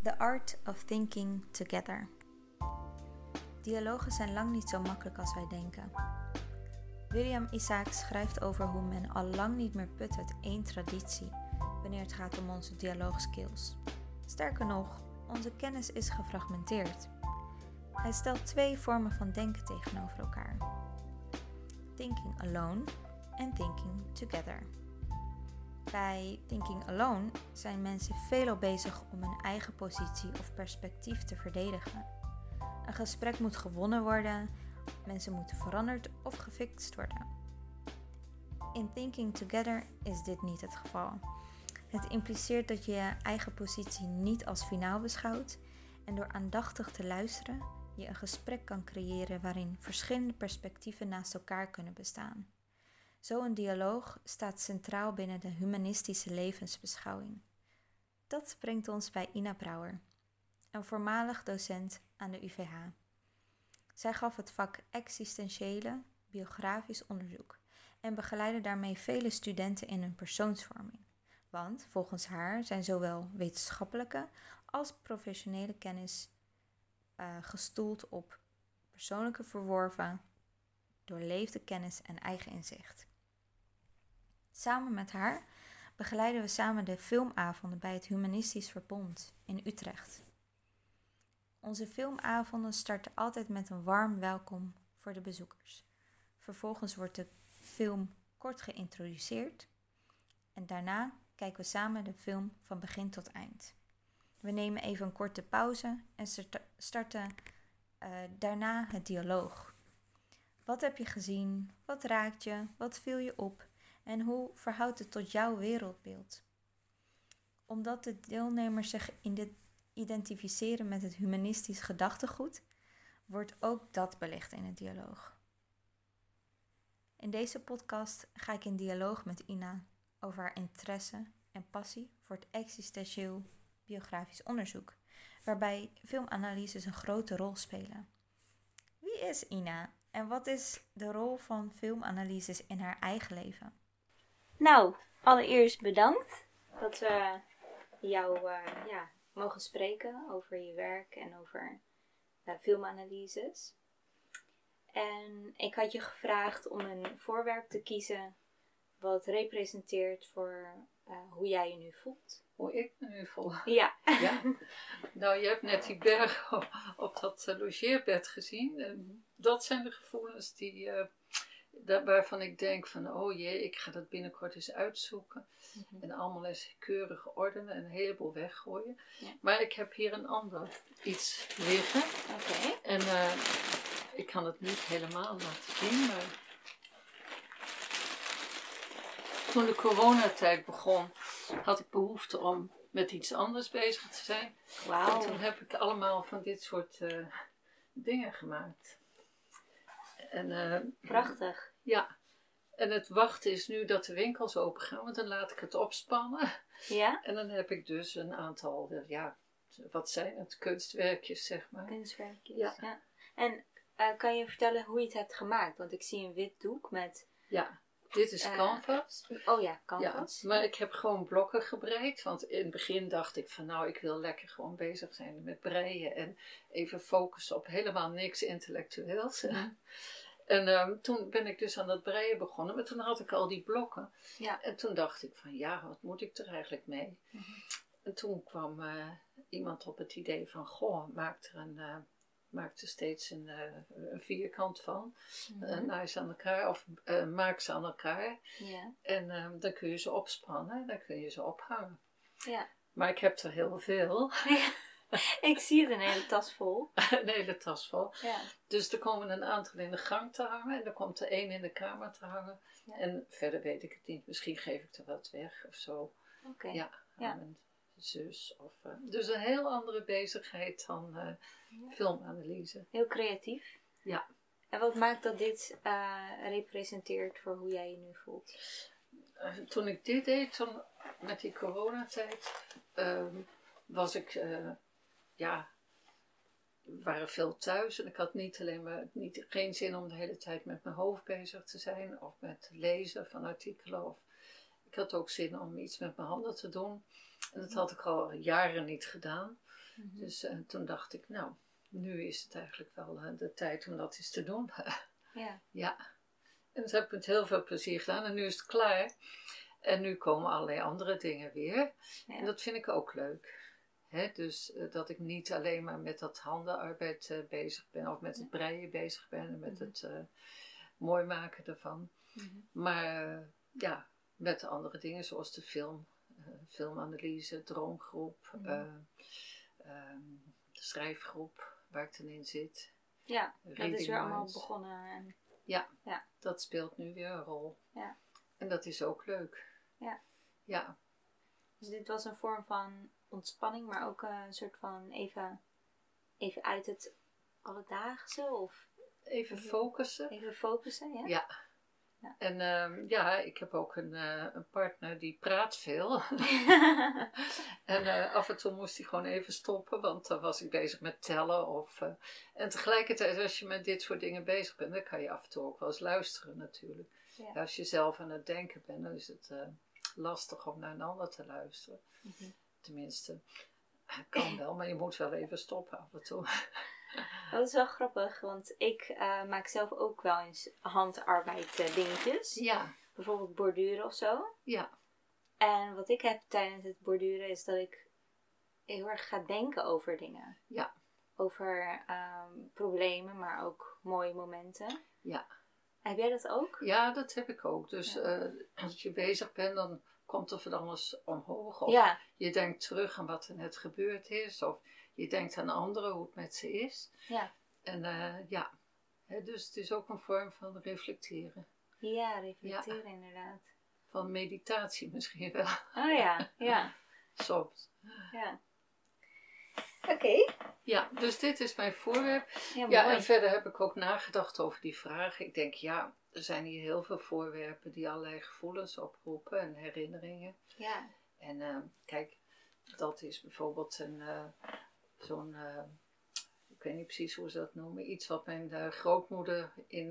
The Art of Thinking Together. Dialogen zijn lang niet zo makkelijk als wij denken. William Isaac schrijft over hoe men al lang niet meer put uit één traditie wanneer het gaat om onze dialoogskills. Sterker nog, onze kennis is gefragmenteerd. Hij stelt 2 vormen van denken tegenover elkaar. Thinking alone en thinking together. Bij thinking alone zijn mensen veelal bezig om hun eigen positie of perspectief te verdedigen. Een gesprek moet gewonnen worden, mensen moeten veranderd of gefixt worden. In thinking together is dit niet het geval. Het impliceert dat je je eigen positie niet als finaal beschouwt en door aandachtig te luisteren je een gesprek kan creëren waarin verschillende perspectieven naast elkaar kunnen bestaan. Zo'n dialoog staat centraal binnen de humanistische levensbeschouwing. Dat brengt ons bij Ina Brouwer, een voormalig docent aan de UvH. Zij gaf het vak existentiële biografisch onderzoek en begeleidde daarmee vele studenten in hun persoonsvorming. Want volgens haar zijn zowel wetenschappelijke als professionele kennis gestoeld op persoonlijke verworven, doorleefde kennis en eigen inzicht. Samen met haar begeleiden we samen de filmavonden bij het Humanistisch Verbond in Utrecht. Onze filmavonden starten altijd met een warm welkom voor de bezoekers. Vervolgens wordt de film kort geïntroduceerd en daarna kijken we samen de film van begin tot eind. We nemen even een korte pauze en starten daarna het dialoog. Wat heb je gezien? Wat raakt je? Wat viel je op? En hoe verhoudt het tot jouw wereldbeeld? Omdat de deelnemers zich identificeren met het humanistisch gedachtegoed, wordt ook dat belicht in het dialoog. In deze podcast ga ik in dialoog met Ina over haar interesse en passie voor het existentieel biografisch onderzoek, waarbij filmanalyses een grote rol spelen. Wie is Ina en wat is de rol van filmanalyses in haar eigen leven? Nou, allereerst bedankt dat we jou mogen spreken over je werk en over filmanalyses. En ik had je gevraagd om een voorwerp te kiezen wat representeert voor hoe jij je nu voelt. Hoe ik me nu voel? Ja. Ja. Nou, je hebt net die berg op dat logeerbed gezien. Dat zijn de gevoelens waarvan ik denk van, oh jee, ik ga dat binnenkort eens uitzoeken. Mm-hmm. En allemaal eens keurig ordenen en een heleboel weggooien. Ja. Maar ik heb hier een ander iets liggen. Okay. En ik kan het niet helemaal laten zien, maar toen de coronatijd begon, had ik behoefte om met iets anders bezig te zijn. Wauw. En toen heb ik allemaal van dit soort dingen gemaakt. En, prachtig. Ja. En het wachten is nu dat de winkels open gaan, want dan laat ik het opspannen. Ja. En dan heb ik dus een aantal, wat zijn het? Kunstwerkjes, zeg maar. Kunstwerkjes, ja. En kan je vertellen hoe je het hebt gemaakt? Want ik zie een wit doek met... Ja. Dit is canvas. Oh ja, canvas. Ja, maar ik heb gewoon blokken gebreid. Want in het begin dacht ik van nou, ik wil lekker gewoon bezig zijn met breien. En even focussen op helemaal niks intellectueels. Mm-hmm. En toen ben ik dus aan dat breien begonnen. Maar toen had ik al die blokken. Ja. En toen dacht ik van ja, wat moet ik er eigenlijk mee? Mm-hmm. En toen kwam iemand op het idee van goh, maak er steeds een vierkant van. Mm-hmm. Naai ze aan elkaar of maak ze aan elkaar. Ja. En dan kun je ze opspannen, dan kun je ze ophangen. Ja. Maar ik heb er heel veel. Ja. Ik zie het, een hele tas vol. Een hele tas vol. Ja. Dus er komen een aantal in de gang te hangen en er komt er 1 in de kamer te hangen. Ja. En verder weet ik het niet. Misschien geef ik er wat weg of zo. Oké. Ja, aan mijn zus. Dus een heel andere bezigheid dan filmanalyse. Heel creatief. Ja. En wat maakt dat dit representeert voor hoe jij je nu voelt? Toen ik dit deed, met die coronatijd, was ik, we waren veel thuis. En ik had geen zin om de hele tijd met mijn hoofd bezig te zijn. Of met lezen van artikelen. Of ik had ook zin om iets met mijn handen te doen. En dat had ik al jaren niet gedaan. Dus toen dacht ik, nou, nu is het eigenlijk wel de tijd om dat eens te doen. Ja. Ja. En dat heb ik met heel veel plezier gedaan. En nu is het klaar. En nu komen allerlei andere dingen weer. Ja. En dat vind ik ook leuk. Dus dat ik niet alleen maar met dat handenarbeid bezig ben. Of met het breien bezig ben. En met het mooi maken ervan. Maar ja, met de andere dingen zoals de filmanalyse, droomgroep. De schrijfgroep waar ik dan in zit. Ja, dat Reading is weer allemaal Minds. begonnen. En... Ja, Ja. dat speelt nu weer een rol. Ja. En dat is ook leuk. Ja. Ja. Dus dit was een vorm van ontspanning, maar ook een soort van even uit het alledaagse of Even focussen. even focussen, ja? Ja. Ja. En ja, ik heb ook een partner die praat veel. En af en toe moest hij gewoon even stoppen, want dan was ik bezig met tellen. En tegelijkertijd, als je met dit soort dingen bezig bent, dan kan je af en toe ook wel eens luisteren natuurlijk. Ja. Ja, als je zelf aan het denken bent, dan is het lastig om naar een ander te luisteren. Tenminste, kan wel, maar je moet wel even stoppen af en toe. Dat is wel grappig, want ik maak zelf ook wel eens handarbeid dingetjes. Ja, Bijvoorbeeld borduren of zo. ja, En wat ik heb tijdens het borduren is dat ik heel erg ga denken over dingen. ja, Over problemen, maar ook mooie momenten. ja. Heb jij dat ook? Ja, dat heb ik ook. Dus als je bezig bent, dan komt er van alles omhoog. Of Ja. je denkt terug aan wat er net gebeurd is. Of je denkt aan anderen, hoe het met ze is. Ja. En ja, dus het is ook een vorm van reflecteren. Ja, reflecteren inderdaad. Van meditatie misschien wel. Oh ja, ja. Soms. Ja. Oké. Ja, dus dit is mijn voorwerp. Ja, Ja, mooi. en verder heb ik ook nagedacht over die vraag. Ik denk, ja, er zijn hier heel veel voorwerpen die allerlei gevoelens oproepen en herinneringen. Ja. En kijk, dat is bijvoorbeeld zo'n, ik weet niet precies hoe ze dat noemen, iets wat mijn grootmoeder in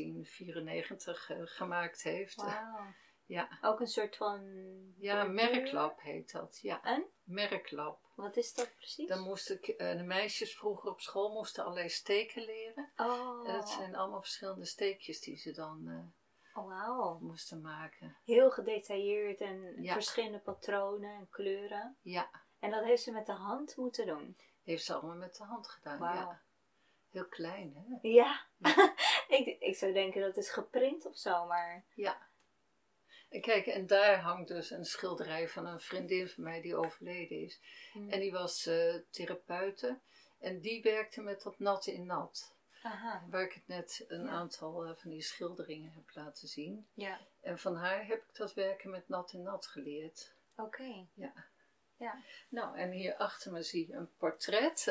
1894 gemaakt heeft. Wauw. Ja. Ook een soort van... Ja, borduur? merklap heet dat. Ja, Een? merklap. Wat is dat precies? Dan moest ik, de meisjes vroeger op school moesten allerlei steken leren. Oh. En dat zijn allemaal verschillende steekjes die ze dan Oh, wauw. moesten maken. Heel gedetailleerd en Ja. verschillende patronen en kleuren. Ja, En dat heeft ze met de hand moeten doen. heeft ze allemaal met de hand gedaan. Wauw. Ja. Heel klein, hè? Ja. ik zou denken dat is geprint of zo, maar... Ja. En kijk, en daar hangt dus een schilderij van een vriendin van mij die overleden is. En die was therapeute. En die werkte met dat nat in nat. Aha. Waar ik het net een aantal van die schilderingen heb laten zien. Ja. En van haar heb ik dat werken met nat in nat geleerd. Oké. Ja. Ja. Nou, en hier achter me zie je een portret.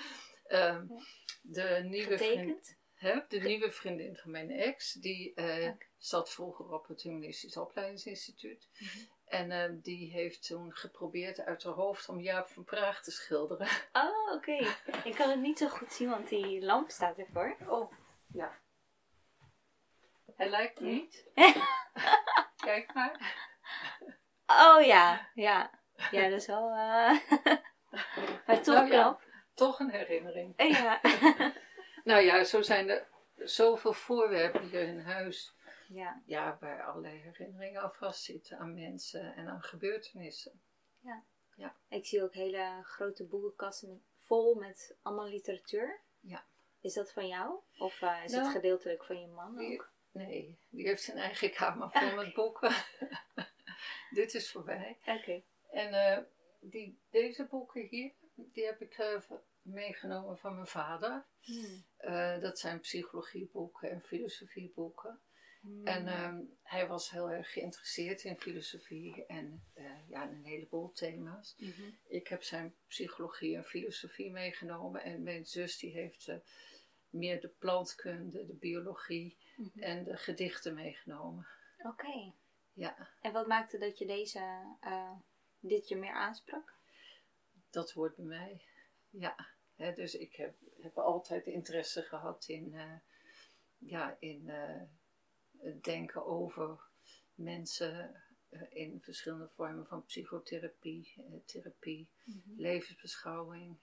De nieuwe Getekend? de nieuwe vriendin van mijn ex, die zat vroeger op het Humanistisch Opleidingsinstituut. En die heeft toen geprobeerd uit haar hoofd om Jaap van Praag te schilderen. Oh, oké. Ik kan het niet zo goed zien, want die lamp staat ervoor. Oh, ja. Hij lijkt niet. Kijk maar. Oh ja, ja. Ja, dat is wel... maar toch Nou ja, knap. toch een herinnering. Ja. Nou ja, zo zijn er zoveel voorwerpen hier in huis. Ja. Ja, waar allerlei herinneringen aan vastzitten. Aan mensen en aan gebeurtenissen. Ik zie ook hele grote boekenkasten vol met allemaal literatuur. Ja. Is dat van jou? Of is Nou, het gedeeltelijk van je man ook? Nee, die heeft zijn eigen kamer vol met boeken. Dit is voor mij. Oké. En deze boeken hier, die heb ik meegenomen van mijn vader. Dat zijn psychologieboeken en filosofieboeken. En hij was heel erg geïnteresseerd in filosofie en ja, een heleboel thema's. Ik heb zijn psychologie en filosofie meegenomen. En mijn zus die heeft meer de plantkunde, de biologie en de gedichten meegenomen. Oké. Ja, En wat maakte dat je dit je meer aansprak? dat hoort bij mij. Ja, hè, dus ik heb altijd interesse gehad in het denken over mensen, in verschillende vormen van psychotherapie, therapie, levensbeschouwing,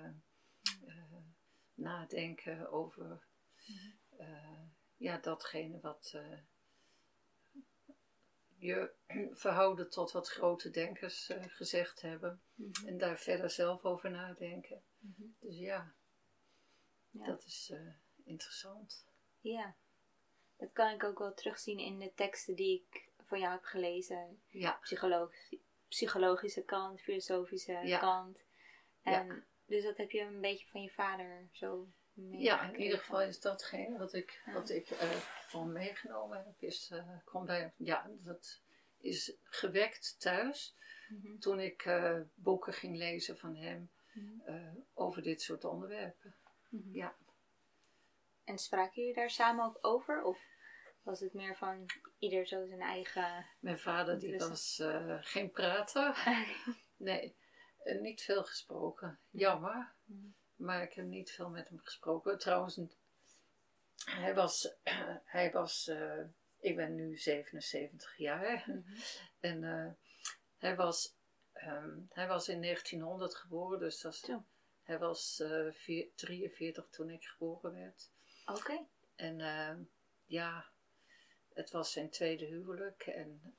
nadenken over datgene wat je verhouden tot wat grote denkers gezegd hebben. En daar verder zelf over nadenken. Dus ja, dat is interessant. Ja, dat kan ik ook wel terugzien in de teksten die ik van jou heb gelezen. Ja. Psychologische kant, filosofische kant. En dus dat heb je een beetje van je vader zo meegekregen. Ja, in ieder geval is datgene wat ik van meegenomen heb. Dat is gewekt thuis. Toen ik boeken ging lezen van hem over dit soort onderwerpen. Ja. En spraken jullie daar samen ook over? Of was het meer van ieder zo zijn eigen... Mijn vader die was geen prater. Nee, niet veel gesproken. Jammer. Maar ik heb niet veel met hem gesproken. Trouwens, hij was ik ben nu 77 jaar. En hij was in 1900 geboren. Dus hij was 43 toen ik geboren werd. Oké. En het was zijn tweede huwelijk. En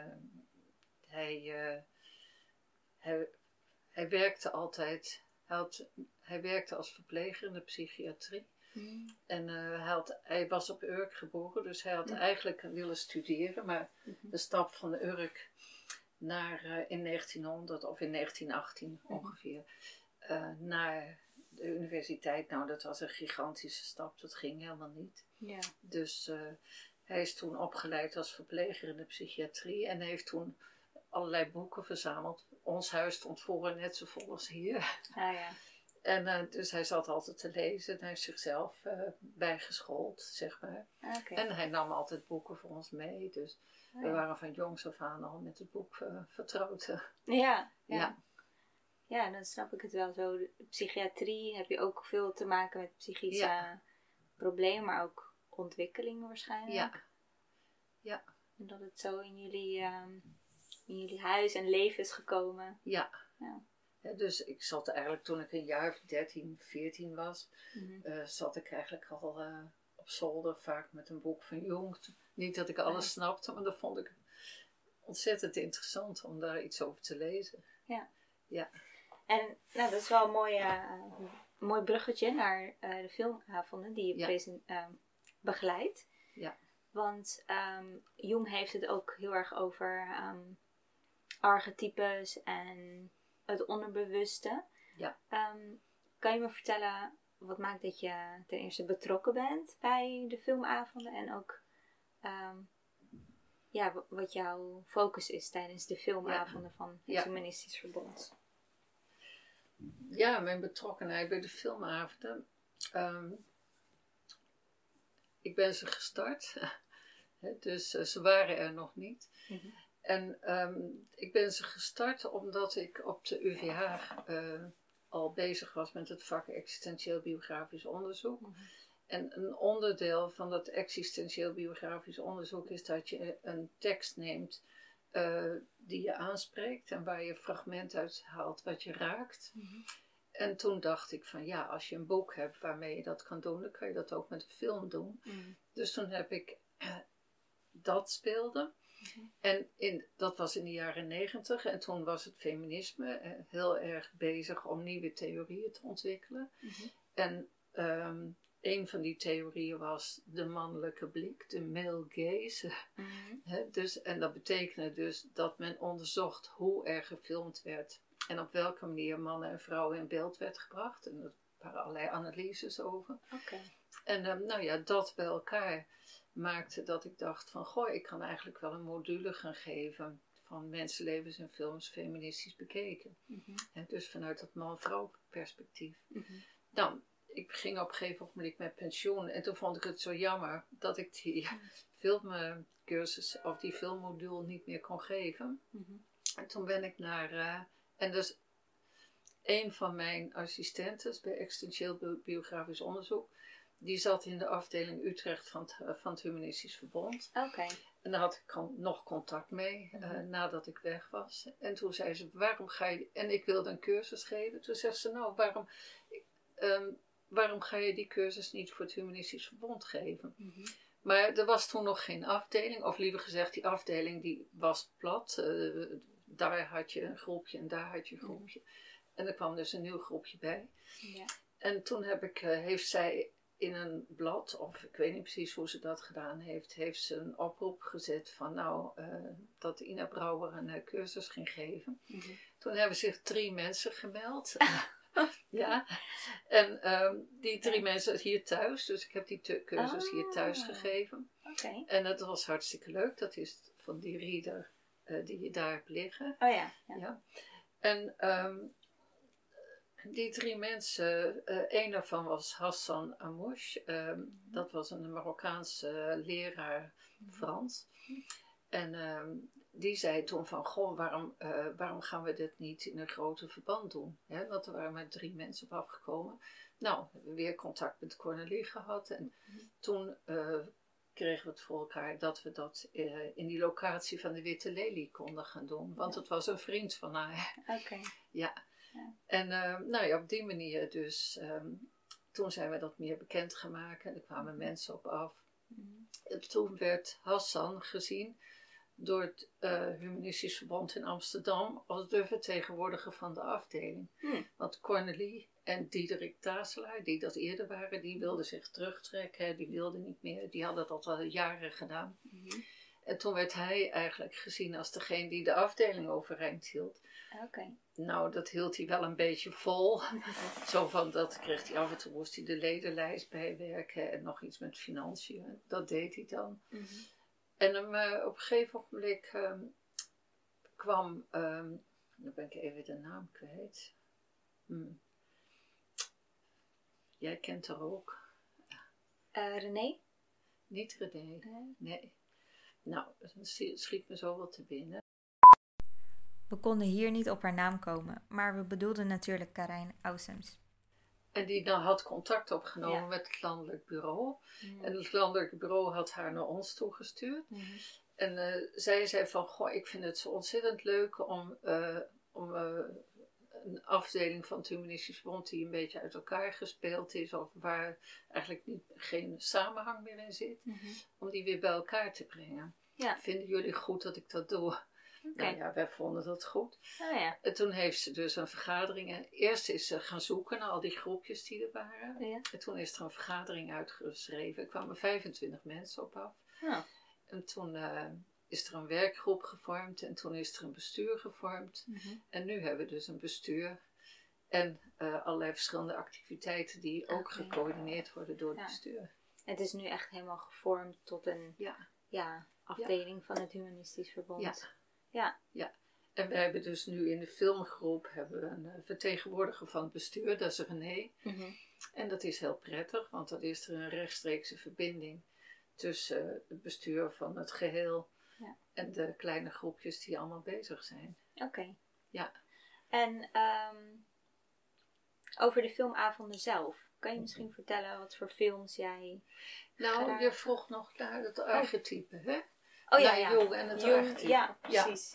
hij werkte altijd... Hij werkte als verpleger in de psychiatrie. En hij was op Urk geboren, dus hij had eigenlijk willen studeren. Maar de stap van de Urk naar in 1900 of in 1918 ongeveer naar de universiteit, nou dat was een gigantische stap, dat ging helemaal niet. Ja. Dus hij is toen opgeleid als verpleger in de psychiatrie en heeft toen allerlei boeken verzameld. Ons huis stond voor net zo vol als hier. Ah ja. En dus hij zat altijd te lezen en hij heeft zichzelf bijgeschoold, zeg maar. Okay. En hij nam altijd boeken voor ons mee. Dus we waren van jongs af aan al met het boek vertrouwd. Ja. Ja, dan snap ik het wel zo. De psychiatrie heb je ook veel te maken met psychische problemen, maar ook ontwikkelingen waarschijnlijk. Ja. En dat het zo in jullie huis en leven is gekomen. Ja. Dus ik zat eigenlijk toen ik een jaar of 13, 14 was, zat ik eigenlijk al op zolder vaak met een boek van Jung. Niet dat ik alles snapte, maar dat vond ik ontzettend interessant om daar iets over te lezen. Ja. En nou, dat is wel een mooi bruggetje naar de filmavonden die je begeleidt. Ja. Want Jung heeft het ook heel erg over archetypes en het onderbewuste. Ja. Kan je me vertellen wat maakt dat je ten eerste betrokken bent bij de filmavonden en ook wat jouw focus is tijdens de filmavonden van het Humanistisch Verbond? Ja, mijn betrokkenheid bij de filmavonden. Ik ben ze gestart. Dus ze waren er nog niet. En ik ben ze gestart omdat ik op de UvH al bezig was met het vak existentieel biografisch onderzoek. En een onderdeel van dat existentieel biografisch onderzoek is dat je een tekst neemt die je aanspreekt en waar je fragment uit haalt wat je raakt. En toen dacht ik van als je een boek hebt waarmee je dat kan doen, dan kan je dat ook met een film doen. Dus toen heb ik dat speelde. En dat was in de jaren 90 en toen was het feminisme heel erg bezig om nieuwe theorieën te ontwikkelen. En een van die theorieën was de mannelijke blik, de male gaze. En dat betekende dus dat men onderzocht hoe er gefilmd werd en op welke manier mannen en vrouwen in beeld werd gebracht. En er waren allerlei analyses over. En dat bij elkaar maakte dat ik dacht van ik kan eigenlijk wel een module gaan geven van mensenlevens en films feministisch bekeken. En dus vanuit dat man-vrouw perspectief. Dan, ik ging op een gegeven moment met pensioen en toen vond ik het zo jammer dat ik die filmcursus of die filmmodule niet meer kon geven. En toen ben ik en dus een van mijn assistentes bij existentieel biografisch onderzoek, die zat in de afdeling Utrecht van het Humanistisch Verbond. Oké. En daar had ik nog contact mee nadat ik weg was. En toen zei ze, waarom ga je... En ik wilde een cursus geven. Toen zegt ze, nou, waarom ga je die cursus niet voor het Humanistisch Verbond geven? Maar er was toen nog geen afdeling. Of liever gezegd, die afdeling die was plat. Daar had je een groepje en daar had je een groepje. En er kwam dus een nieuw groepje bij. Ja. En toen heeft zij in een blad, of ik weet niet precies hoe ze dat gedaan heeft ze een oproep gezet van dat Ina Brouwer een cursus ging geven. Toen hebben zich 3 mensen gemeld. Ja, en die 3 mensen hier thuis, dus ik heb die cursus hier thuis gegeven. Okay. En dat was hartstikke leuk, dat is van die reader die je daar hebt liggen. Oh ja. Ja. En die 3 mensen, één daarvan was Hassan Amouche. Dat was een Marokkaanse leraar Frans. En die zei toen van, goh, waarom gaan we dit niet in een groter verband doen? Hè? Want er waren maar 3 mensen op afgekomen. Nou, we hebben weer contact met Cornelie gehad. En toen kregen we het voor elkaar dat we dat in die locatie van de Witte Lelie konden gaan doen. Want het was een vriend van haar. Oké. Ja. En op die manier dus, toen zijn we dat meer bekendgemaakt en er kwamen mensen op af. En toen werd Hassan gezien door het Humanistisch Verbond in Amsterdam als de vertegenwoordiger van de afdeling. Want Cornelie en Diederik Tazelaar, die dat eerder waren, die wilden zich terugtrekken, die wilden niet meer, die hadden dat al jaren gedaan. En toen werd hij eigenlijk gezien als degene die de afdeling overeind hield. Oké. Nou, dat hield hij wel een beetje vol. Zo van, dat kreeg hij af en toe, moest hij de ledenlijst bijwerken en nog iets met financiën. Dat deed hij dan. En op een gegeven moment kwam, dan ben ik even de naam kwijt. Jij kent haar ook. René? Niet René, nee. Nou, dat schiet me zo wat te binnen. We konden hier niet op haar naam komen, maar we bedoelden natuurlijk Karijn Ausems. En die had contact opgenomen met het landelijk bureau. En het landelijk bureau had haar naar ons toegestuurd. En zij zei van, goh, ik vind het zo ontzettend leuk om een afdeling van het Humanistisch Verbond die een beetje uit elkaar gespeeld is, of waar eigenlijk geen samenhang meer in zit, om die weer bij elkaar te brengen. Ja. Vinden jullie goed dat ik dat doe? Nou ja, wij vonden dat goed. En toen heeft ze dus een vergadering. Eerst is ze gaan zoeken naar al die groepjes die er waren. En toen is er een vergadering uitgeschreven. Er kwamen 25 mensen op af. En toen is er een werkgroep gevormd. En toen is er een bestuur gevormd. En nu hebben we dus een bestuur. En allerlei verschillende activiteiten die ook gecoördineerd worden door het bestuur. Het is nu echt helemaal gevormd tot een afdeling van het Humanistisch Verbond. Ja. En we hebben dus nu in de filmgroep een vertegenwoordiger van het bestuur, dat is René. En dat is heel prettig, want dan is er een rechtstreekse verbinding tussen het bestuur van het geheel en de kleine groepjes die allemaal bezig zijn. Oké. Ja. En over de filmavonden zelf, kan je misschien vertellen wat voor films jij... Nou, je vroeg nog naar het archetype, hè? Oh ja, Jong en het archetype. Ja, precies.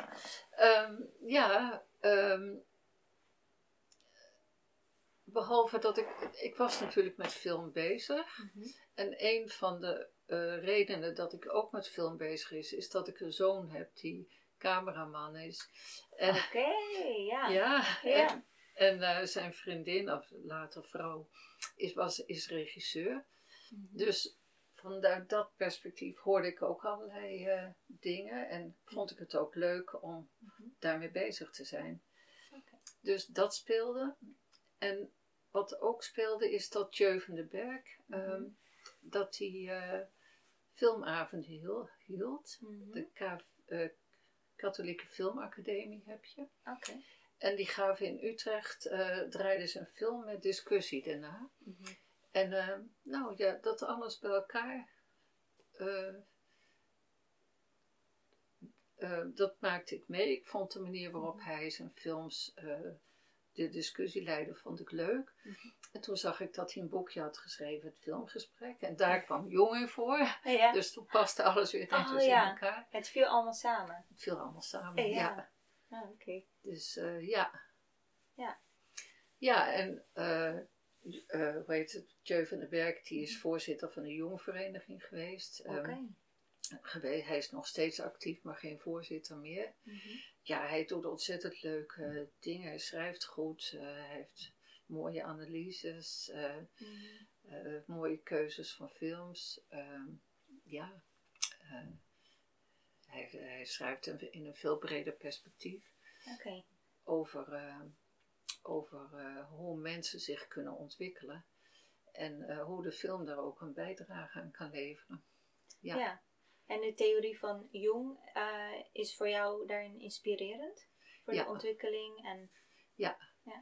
Behalve dat ik was natuurlijk met film bezig. En een van de redenen dat ik ook met film bezig is dat ik een zoon heb die cameraman is. Oké, ja. Ja. En zijn vriendin, of later vrouw, is regisseur. Dus vanuit dat perspectief hoorde ik ook allerlei dingen. En vond ik het ook leuk om daarmee bezig te zijn. Dus dat speelde. En wat ook speelde is dat Jeu van den Berg, dat hij filmavonden hield. De Katholieke Filmacademie heb je. En die gaven in Utrecht, draaiden ze een film met discussie daarna. En dat alles bij elkaar, dat maakte ik mee. Ik vond de manier waarop hij zijn films de discussie leiden vond ik leuk. En toen zag ik dat hij een boekje had geschreven, het filmgesprek. En daar kwam Jong in voor. Ja. Dus toen paste alles weer netjes in elkaar. Het viel allemaal samen. Het viel allemaal samen, ja. Ah, oké. Dus ja. Ja. Ja, en hoe heet het? Tjeu van den Berg, die is voorzitter van de Jongvereniging geweest. Oké. Hij is nog steeds actief, maar geen voorzitter meer. Ja, hij doet ontzettend leuke dingen. Hij schrijft goed. Hij heeft mooie analyses. Mooie keuzes van films. Hij schrijft in een veel breder perspectief. Oké. Over hoe mensen zich kunnen ontwikkelen. En hoe de film daar ook een bijdrage aan kan leveren. Ja. En de theorie van Jung is voor jou daarin inspirerend? Voor de ontwikkeling? En... Ja.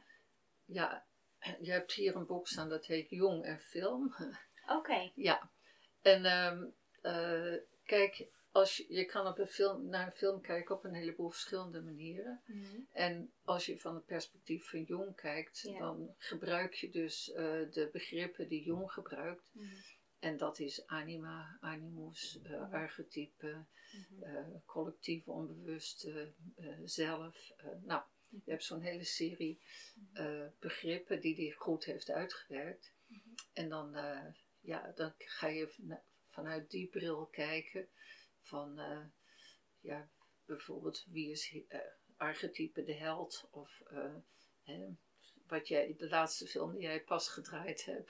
Je hebt hier een boek staan dat heet Jung en Film. Oké. Ja. En kijk, je kan naar een film kijken op een heleboel verschillende manieren. En als je van het perspectief van Jung kijkt, dan gebruik je dus de begrippen die Jung gebruikt. En dat is anima, animus, archetype, collectief onbewuste, zelf. Je hebt zo'n hele serie begrippen die hij goed heeft uitgewerkt. En dan ga je vanuit die bril kijken van, bijvoorbeeld wie is archetype de held? Of de laatste film die jij pas gedraaid hebt.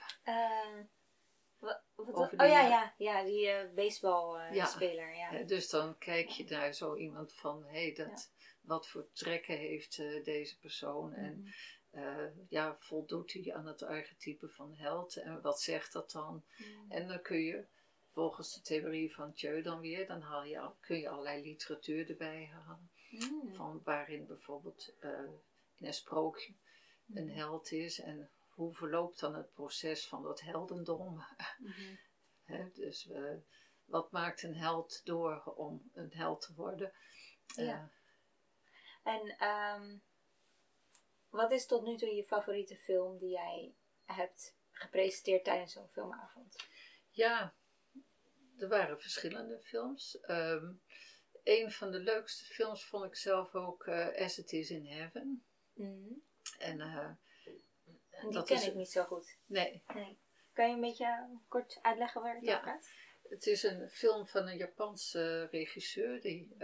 Die baseballspeler. Ja. Dus dan kijk je naar zo iemand van, wat voor trekken heeft deze persoon en voldoet hij aan het archetype van held en wat zegt dat dan? En dan kun je volgens de theorie van Tjeu kun je allerlei literatuur erbij halen, van waarin bijvoorbeeld in een sprookje een held is en hoe verloopt dan het proces van dat heldendom? Dus wat maakt een held door om een held te worden? En wat is tot nu toe je favoriete film die jij hebt gepresenteerd tijdens zo'n filmavond? Ja, er waren verschillende films. Een van de leukste films vond ik zelf ook As It Is in Heaven. En die ken ik niet zo goed. Nee. Kan je een beetje kort uitleggen waar het over gaat? Het is een film van een Japanse regisseur, die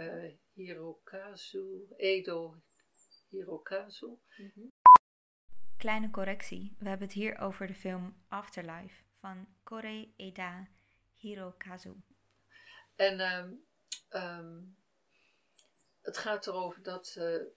Edo Hirokazu. Kleine correctie, we hebben het hier over de film Afterlife van Korei Eda Hirokazu. En het gaat erover dat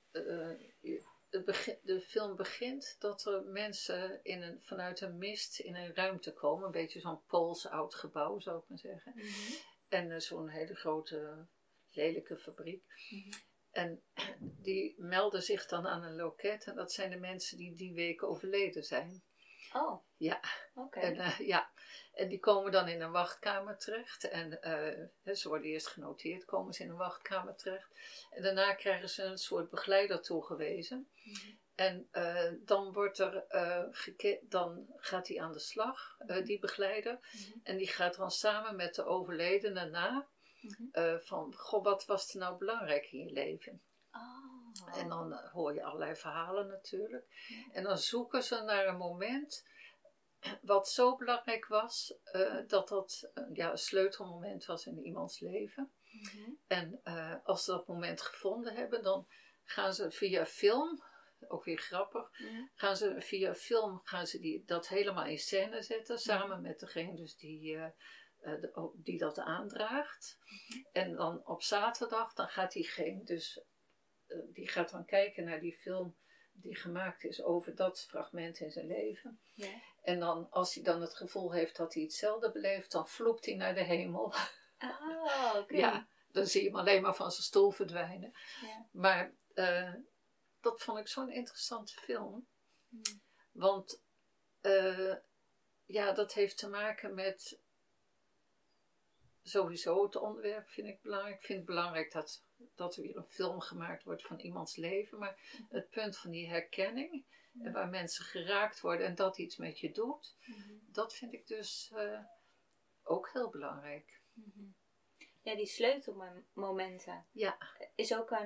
de film begint dat er mensen vanuit een mist in een ruimte komen. Een beetje zo'n Pools oud gebouw, zou ik maar zeggen. En zo'n hele grote, lelijke fabriek. En die melden zich dan aan een loket. En dat zijn de mensen die week overleden zijn. Oh. Ja. Oké. En die komen dan in een wachtkamer terecht. En ze worden eerst genoteerd, komen ze in een wachtkamer terecht. En daarna krijgen ze een soort begeleider toegewezen. En dan gaat hij aan de slag, die begeleider. En die gaat dan samen met de overledene na. Van, wat was er nou belangrijk in je leven? Oh. En dan hoor je allerlei verhalen natuurlijk. En dan zoeken ze naar een moment wat zo belangrijk was, dat een sleutelmoment was in iemands leven. En als ze dat moment gevonden hebben, dan gaan ze via film, ook weer grappig, gaan ze via film dat helemaal in scène zetten, samen met degene dus die dat aandraagt. En dan op zaterdag, dan gaat diegene dus, die gaat dan kijken naar die film die gemaakt is over dat fragment in zijn leven. En dan, als hij dan het gevoel heeft dat hij hetzelfde beleeft, dan vloept hij naar de hemel. Oh, oké. Ja, dan zie je hem alleen maar van zijn stoel verdwijnen. Maar dat vond ik zo'n interessante film. Want dat heeft te maken met sowieso het onderwerp vind ik belangrijk. Ik vind het belangrijk dat er weer een film gemaakt wordt van iemands leven. Maar het punt van die herkenning En waar mensen geraakt worden en dat iets met je doet. Dat vind ik dus ook heel belangrijk. Ja, die sleutelmomenten. Ja. Is ook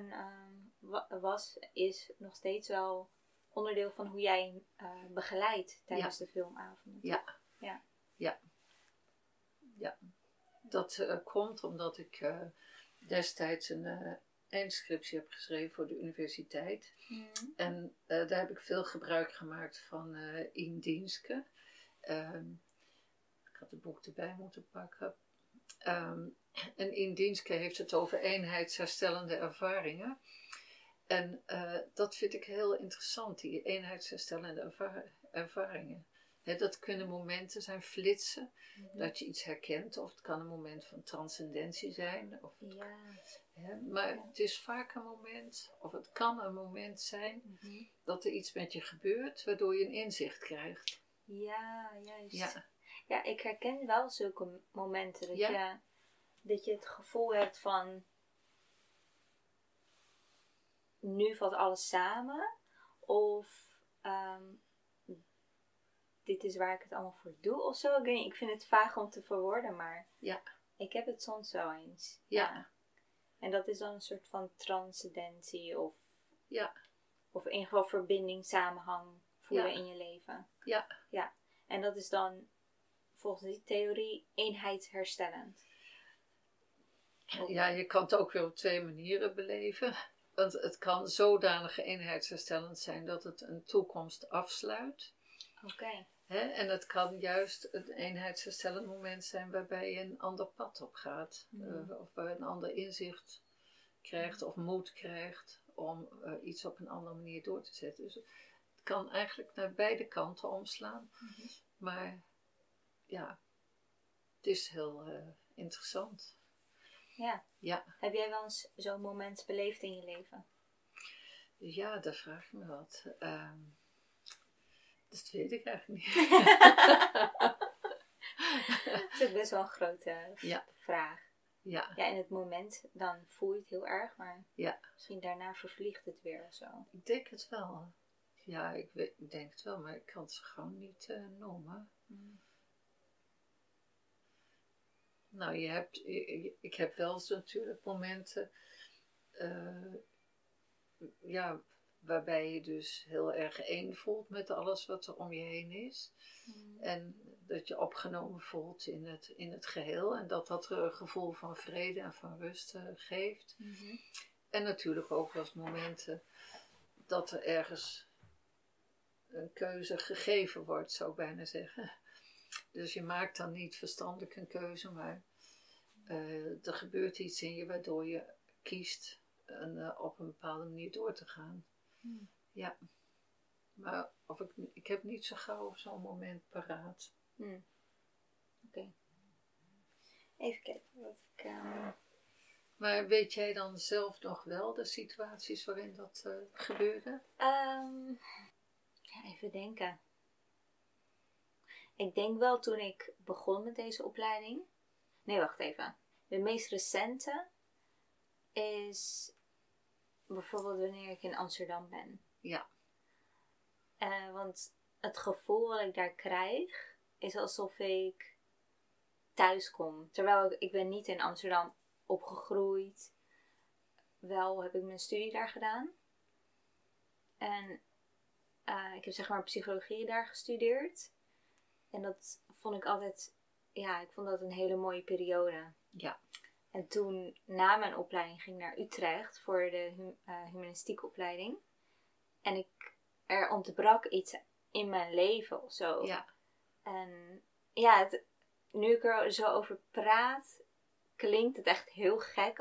is nog steeds wel onderdeel van hoe jij begeleidt tijdens de filmavonden. Ja. Dat komt omdat ik destijds een eindscriptie heb geschreven voor de universiteit. En daar heb ik veel gebruik gemaakt van Ien Dienske. Ik had het boek erbij moeten pakken. En Ien Dienske heeft het over eenheidsherstellende ervaringen. En dat vind ik heel interessant, die eenheidsherstellende ervaringen. Dat kunnen momenten zijn, flitsen, dat je iets herkent. Of het kan een moment van transcendentie zijn. Of maar het is vaak een moment, of het kan een moment zijn, dat er iets met je gebeurt, waardoor je een inzicht krijgt. Ja, juist. Ja, ik herken wel zulke momenten. Dat je het gevoel hebt van, nu valt alles samen. Of dit is waar ik het allemaal voor doe of zo. Ik vind het vaag om te verwoorden, maar ik heb het soms wel eens. Ja. En dat is dan een soort van transcendentie of in ieder geval verbinding, samenhang voelen in je leven. Ja. En dat is dan volgens die theorie eenheidsherstellend. Ja, je kan het ook weer op twee manieren beleven. Want het kan zodanig eenheidsherstellend zijn dat het een toekomst afsluit. Oké. En het kan juist een eenheidsherstellend moment zijn waarbij je een ander pad op gaat. Of waar een ander inzicht krijgt of moed krijgt om iets op een andere manier door te zetten. Dus het kan eigenlijk naar beide kanten omslaan. Maar ja, het is heel interessant. Ja. Heb jij wel eens zo'n moment beleefd in je leven? Ja, daar vraag je me wat. Dat weet ik eigenlijk niet. Dat is best wel een grote vraag. Ja, in het moment dan voel je het heel erg, maar misschien daarna vervliegt het weer of zo. Ik denk het wel. Ja, ik denk het wel, maar ik kan het ze gewoon niet noemen. Nou, ik heb wel eens natuurlijk momenten, waarbij je dus heel erg één voelt met alles wat er om je heen is. En dat je opgenomen voelt in het geheel. En dat er een gevoel van vrede en van rust geeft. En natuurlijk ook wel eens momenten dat er ergens een keuze gegeven wordt, zou ik bijna zeggen. Dus je maakt dan niet verstandelijk een keuze, maar er gebeurt iets in je waardoor je kiest op een bepaalde manier door te gaan. Ja. Maar ik heb niet zo gauw zo'n moment paraat. Oké. Even kijken wat ik... Maar weet jij dan zelf nog wel de situaties waarin dat gebeurde? Even denken. Ik denk wel toen ik begon met deze opleiding. Nee, wacht even. De meest recente is bijvoorbeeld wanneer ik in Amsterdam ben. Ja. Want het gevoel wat ik daar krijg is alsof ik thuis kom. Terwijl ik ben niet in Amsterdam opgegroeid. Wel heb ik mijn studie daar gedaan. En ik heb zeg maar psychologie daar gestudeerd. En dat vond ik altijd, ik vond dat een hele mooie periode. Ja. En toen, na mijn opleiding, ging ik naar Utrecht voor de humanistieke opleiding. En er ontbrak iets in mijn leven of zo. Ja. En nu ik er zo over praat, klinkt het echt heel gek.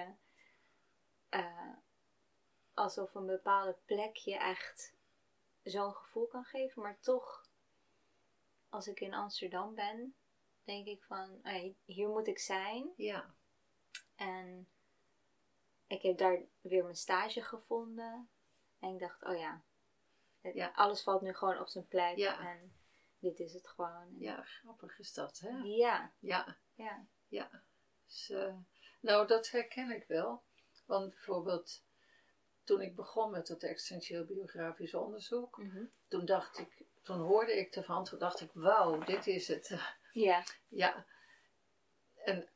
Alsof een bepaalde plek je echt zo'n gevoel kan geven. Maar toch, als ik in Amsterdam ben, denk ik van, hier moet ik zijn. Ja. En ik heb daar weer mijn stage gevonden. En ik dacht, alles valt nu gewoon op zijn plek. Ja. En dit is het gewoon. Ja, grappig is dat, hè? Ja. Dus, nou, dat herken ik wel. Want bijvoorbeeld toen ik begon met het existentieel biografisch onderzoek, Mhm. toen hoorde ik ervan, toen dacht ik, wauw, dit is het. Ja. Ja, en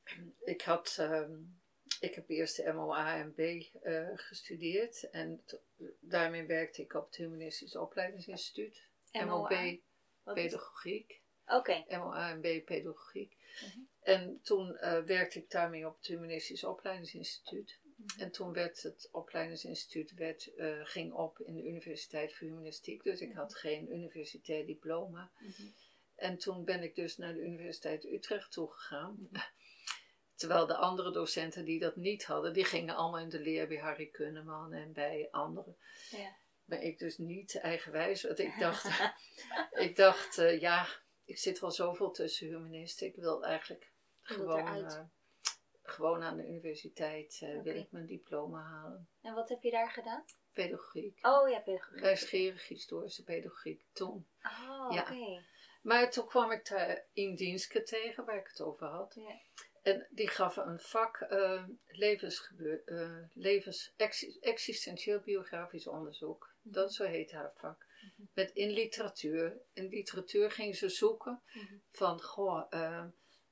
ik heb eerst de MOA en B gestudeerd en daarmee werkte ik op het Humanistisch Opleidingsinstituut. MOB Wat is- Pedagogiek, Oké. MOA en B Pedagogiek. Mhm. En toen werkte ik daarmee op het Humanistisch Opleidingsinstituut. Mhm. En toen werd het opleidingsinstituut ging op in de Universiteit voor Humanistiek. Dus ik had geen universitair diploma. Mhm. En toen ben ik dus naar de Universiteit Utrecht toegegaan. Terwijl de andere docenten die dat niet hadden, die gingen allemaal in de leer bij Harry Kunneman en bij anderen. Ja. Maar ik dus niet eigenwijs. Want ik dacht, ja, ik zit wel zoveel tussen humanisten. Ik wil eigenlijk Je wilt eruit. gewoon aan de universiteit wil Oké. ik mijn diploma halen. En wat heb je daar gedaan? Pedagogiek. Oh ja, pedagogie. Wijsgerig historische pedagogiek toen. Oh, Ja. oké. Maar toen kwam ik daar in Dienstke tegen, waar ik het over had. Ja. En die gaf een vak existentieel biografisch onderzoek. Dat zo heet haar vak. Met in literatuur. In literatuur ging ze zoeken van, goh,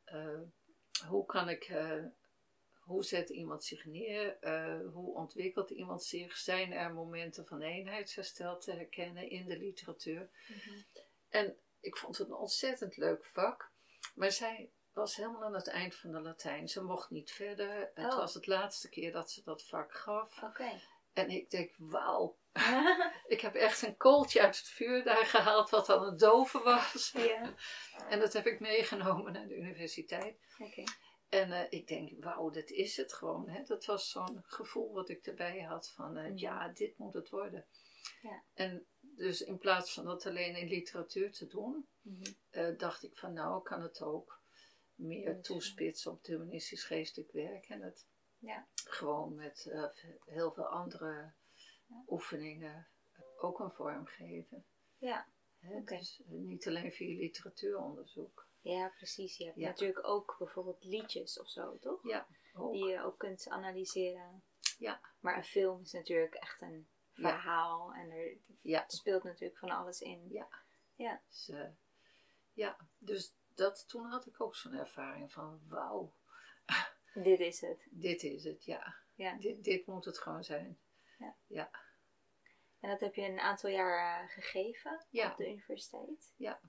hoe zet iemand zich neer? Hoe ontwikkelt iemand zich? Zijn er momenten van eenheidsherstel te herkennen in de literatuur? En ik vond het een ontzettend leuk vak. Maar zij was helemaal aan het eind van de Latijn. Ze mocht niet verder. Het was het laatste keer dat ze dat vak gaf. Oké. En ik denk, wauw. Ik heb echt een kooltje uit het vuur daar gehaald wat aan het doven was. Ja. En dat heb ik meegenomen naar de universiteit. Oké. En ik denk, wauw, dit is het gewoon. Hè? Dat was zo'n gevoel wat ik erbij had van, ja, dit moet het worden. Ja. En dus in plaats van dat alleen in literatuur te doen, dacht ik van, nou, kan het ook meer toespitsen op het humanistisch geestelijk werk. En het gewoon met heel veel andere oefeningen ook een vorm geven. Ja. Hè? Dus niet alleen via literatuuronderzoek. Ja, precies. Je hebt natuurlijk ook bijvoorbeeld liedjes of zo, toch? Ja, ook. Die je ook kunt analyseren. Ja. Maar een film is natuurlijk echt een verhaal. En er speelt natuurlijk van alles in. Ja. Ja. Dus, dus toen had ik ook zo'n ervaring van, wauw. Dit is het. Dit is het, ja. Dit moet het gewoon zijn. Ja. En dat heb je een aantal jaar gegeven op de universiteit. Ja.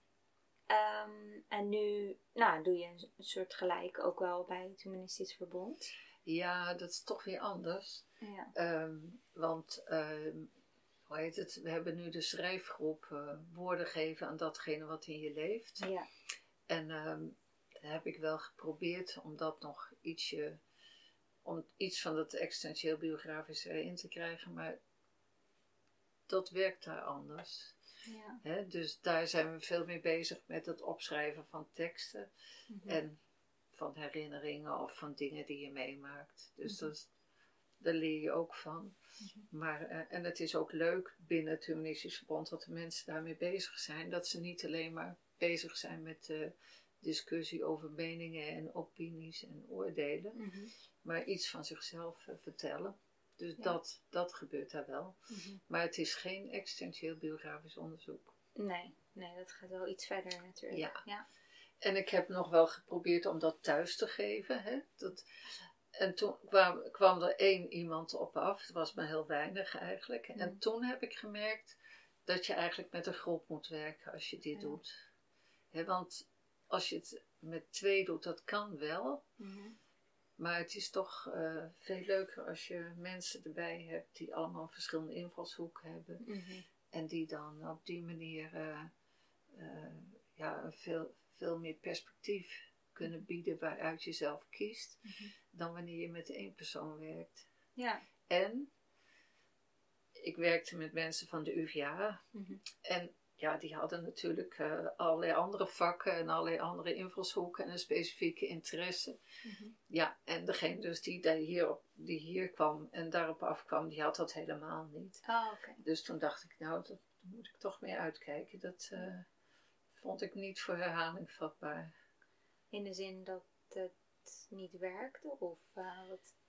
En nu doe je een soort gelijk ook wel bij het Humanistisch Verbond. Ja, dat is toch weer anders. Ja. Want, hoe heet het? We hebben nu de schrijfgroep woorden geven aan datgene wat in je leeft. Ja. En heb ik wel geprobeerd om dat nog om iets van dat existentieel biografische erin te krijgen, maar dat werkt daar anders. Ja. Hè? Dus daar zijn we veel meer bezig met het opschrijven van teksten en van herinneringen of van dingen die je meemaakt. Dus daar leer je ook van. Maar, en het is ook leuk binnen het Humanistisch Verbond dat de mensen daarmee bezig zijn. Dat ze niet alleen maar bezig zijn met de discussie over meningen en opinies en oordelen, maar iets van zichzelf vertellen. Dus dat gebeurt daar wel. Maar het is geen existentieel biografisch onderzoek. Nee, dat gaat wel iets verder natuurlijk. Ja. En ik heb nog wel geprobeerd om dat thuis te geven. Hè? En toen kwam er iemand op af. Het was maar heel weinig eigenlijk. En toen heb ik gemerkt dat je eigenlijk met een groep moet werken als je dit doet. Hè, want als je het met 2 doet, dat kan wel. Maar het is toch veel leuker als je mensen erbij hebt die allemaal verschillende invalshoeken hebben. En die dan op die manier veel meer perspectief kunnen bieden waaruit je zelf kiest. Dan wanneer je met 1 persoon werkt. Ja. En ik werkte met mensen van de UvA. En ja, die hadden natuurlijk allerlei andere vakken en allerlei andere invalshoeken en een specifieke interesse. Ja, en degene dus die hier kwam en daarop afkwam, die had dat helemaal niet. Oh, oké. Dus toen dacht ik, nou, daar moet ik toch mee uitkijken. Dat vond ik niet voor herhaling vatbaar. In de zin dat het niet werkte? Of wat?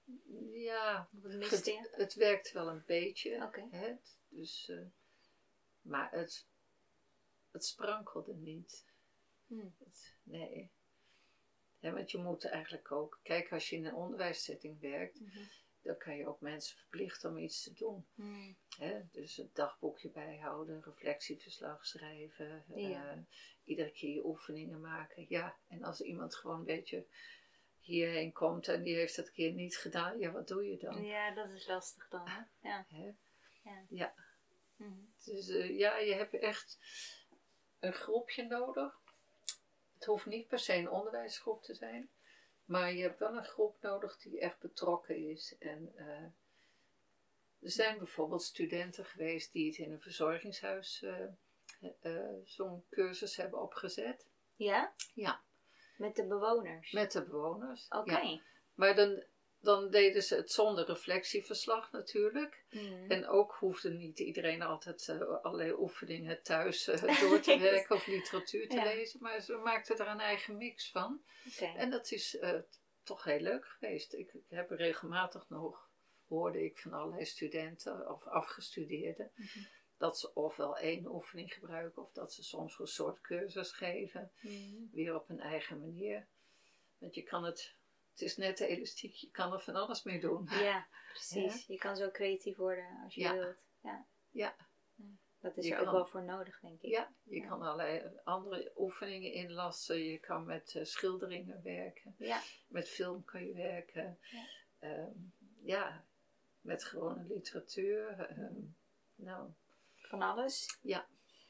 Ja, Wat miste je? het werkt wel een beetje. Oké. Hè? Dus, maar het sprankelde niet. Nee. Ja, want je moet eigenlijk ook... Kijk, als je in een onderwijssetting werkt... dan kan je ook mensen verplichten om iets te doen. Hè? Dus een dagboekje bijhouden, reflectieverslag schrijven... iedere keer je oefeningen maken. Ja, en als iemand gewoon een beetje hierheen komt... en die heeft het een keer niet gedaan... ja, wat doe je dan? Ja, dat is lastig dan, hè? Ja. Hè? Ja. Ja. Dus ja, je hebt echt een groepje nodig. Het hoeft niet per se een onderwijsgroep te zijn. Maar je hebt wel een groep nodig die echt betrokken is. En er zijn bijvoorbeeld studenten geweest die het in een verzorgingshuis zo'n cursus hebben opgezet. Ja? Ja. Met de bewoners? Met de bewoners. Oké. Ja. Maar dan deden ze het zonder reflectieverslag natuurlijk. En ook hoefde niet iedereen altijd allerlei oefeningen thuis door te werken of literatuur te lezen. Maar ze maakten er een eigen mix van. En dat is toch heel leuk geweest. Ik heb regelmatig nog, hoorde ik van allerlei studenten of afgestudeerden, dat ze ofwel één oefening gebruiken of dat ze soms een soort cursus geven. Weer op een eigen manier. Want je kan het is net de elastiek, je kan er van alles mee doen. Ja, precies. Je kan zo creatief worden als je wilt. Ja. Dat is er ook wel voor nodig, denk ik. Ja, je kan allerlei andere oefeningen inlassen. Je kan met schilderingen werken. Ja. Met film kan je werken. Met gewone literatuur. Nou. Van alles. Ja.